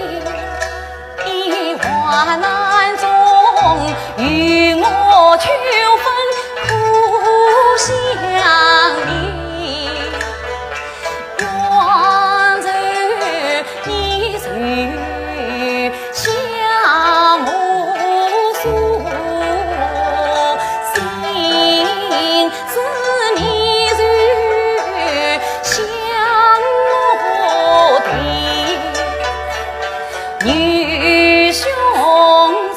一患难中与我秋风。相依，愿走一程相目宿，心思绵柔相我的女兄。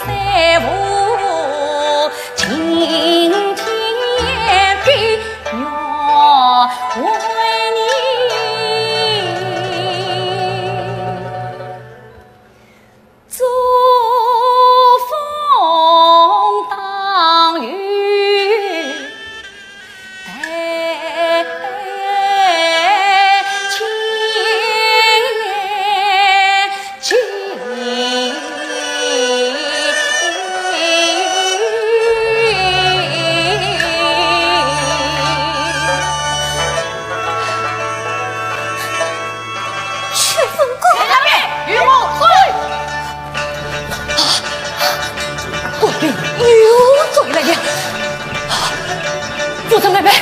主子妹妹。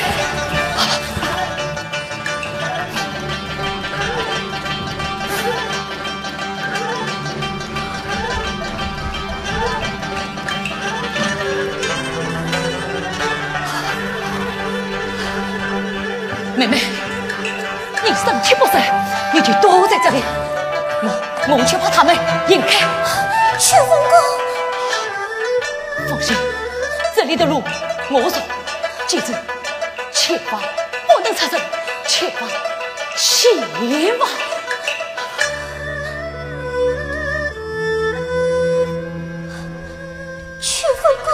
妹妹，你生气不是？你就躲在这里，我去把他们引开。 曲风哥， 放心，这里的路我走，记住，千万不能出声，千万。 曲风哥。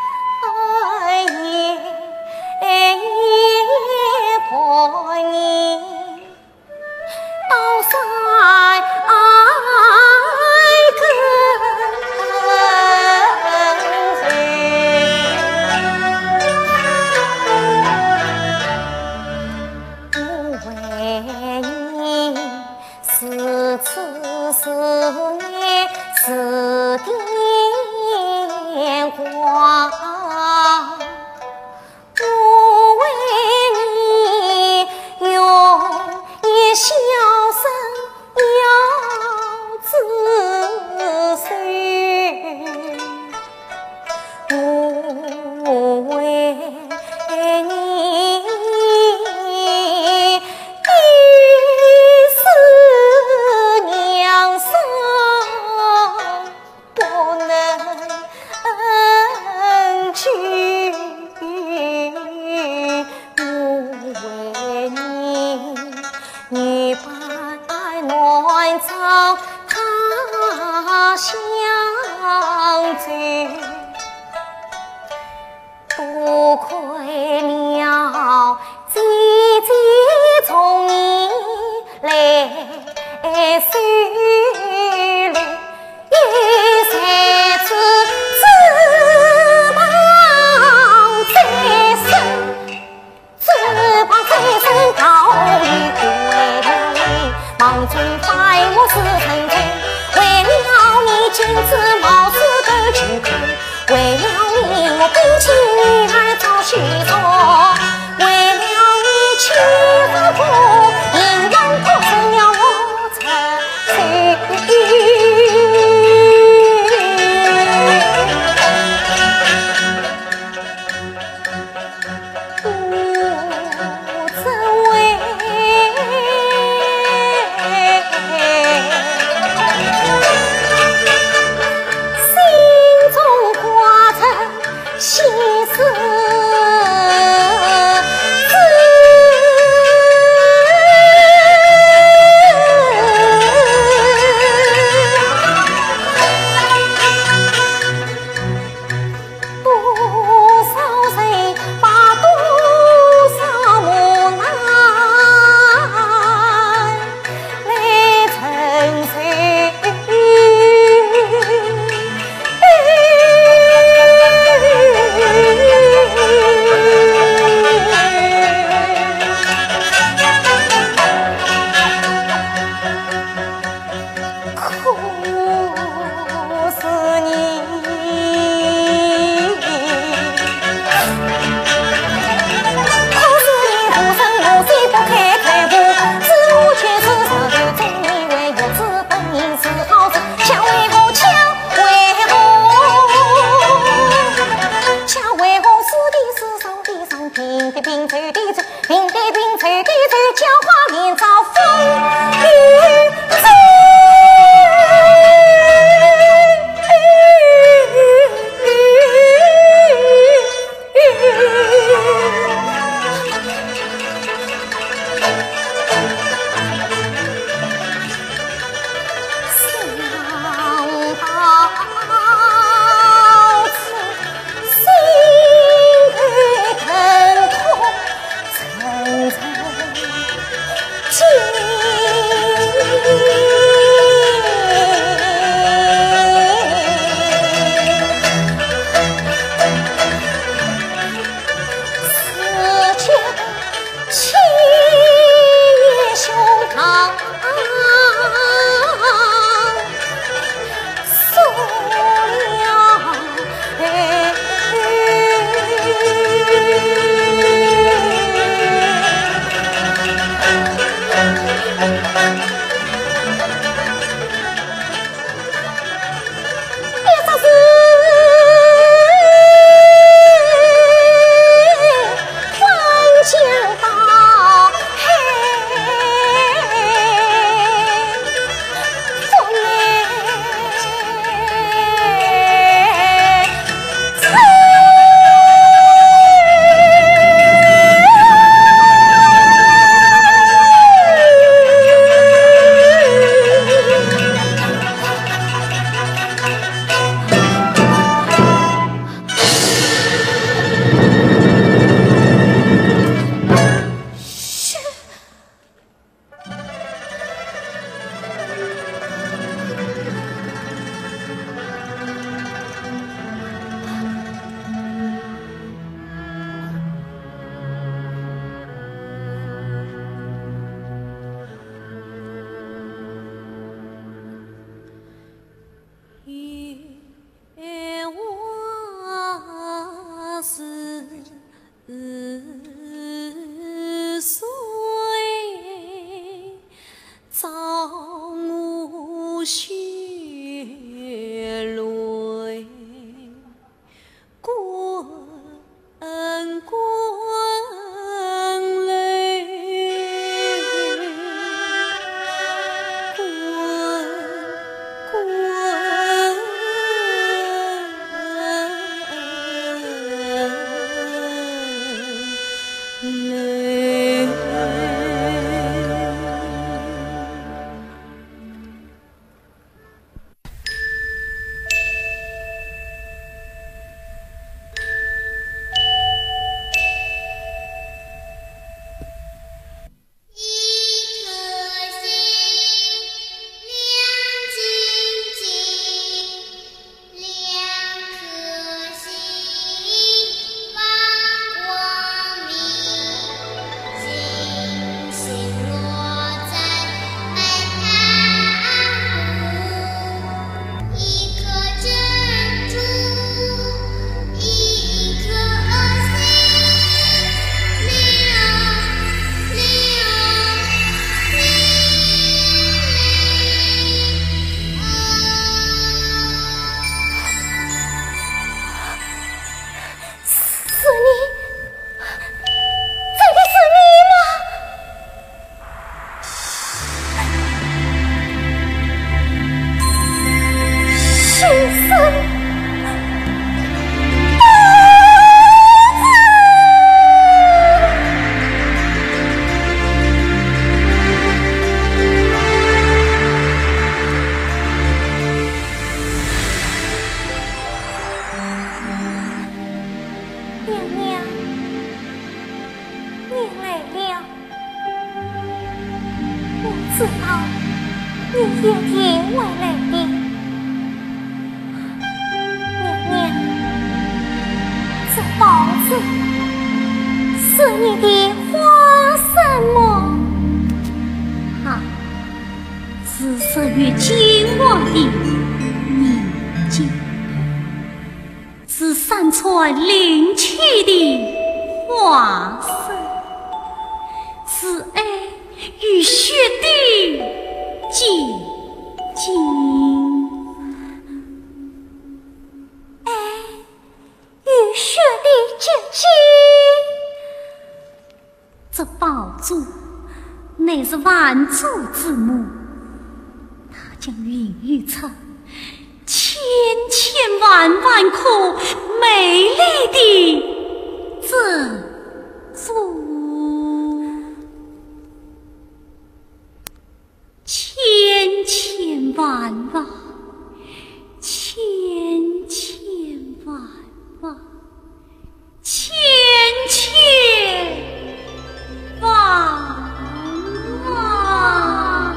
你。 找他相聚，多亏了姐姐从你来收留，一才子翅膀再生，翅膀再生高于归来，忙追快我是成才，为了你君子貌似都去看，为了你我冰清女儿早许错，为了你娶了夫，银两破成了我才心思知道你一定会来的。娘娘，这包子是你的花什么？啊，是属于今晚的年纪，是山川灵气的花色，是爱与血的结晶，爱与血的结晶。这宝珠乃是万主之母，它将孕育出千千万万颗美丽的珍珠，千千万万，千千万万，千千万万。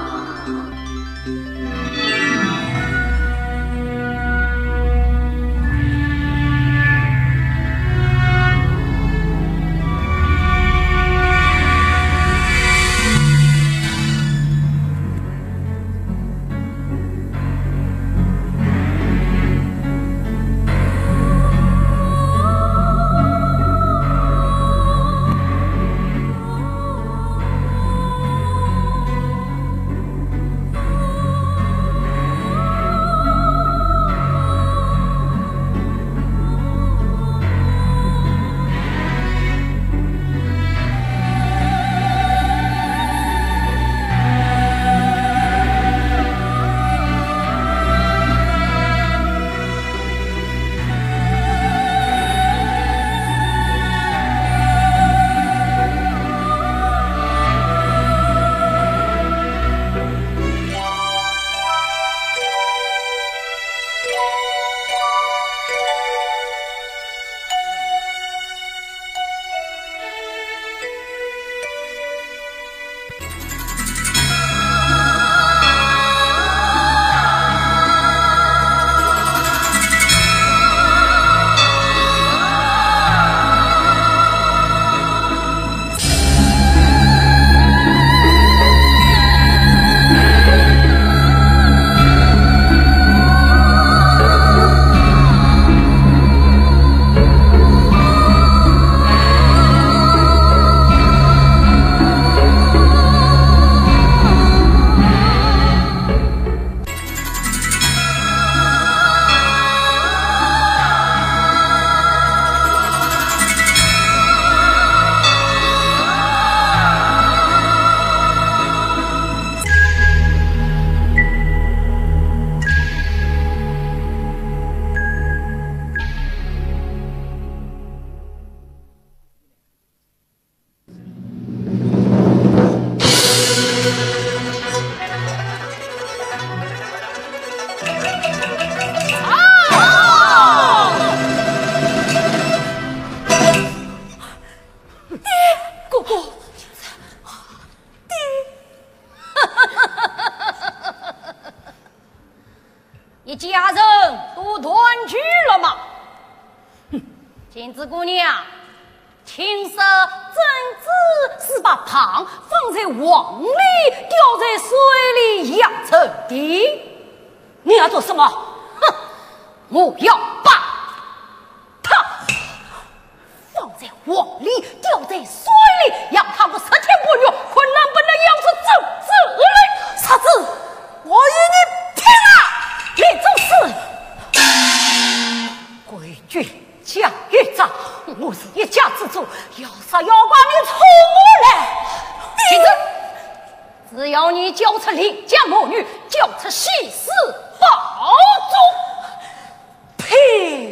一家人都团聚了吗？哼，金枝姑娘，青色怎知是把糖放在瓮里，掉在水里养成的？ 你要做什么？ 哼，我要把它放在瓮里，掉在水里，养它个10天过月，困难不能养出种子来。 傻子，我与你拼了！ 你就是规矩讲一章，我是一家之主，要杀要剐你从我来。其实只要你交出邻家母女，交出西施宝珠， 呸！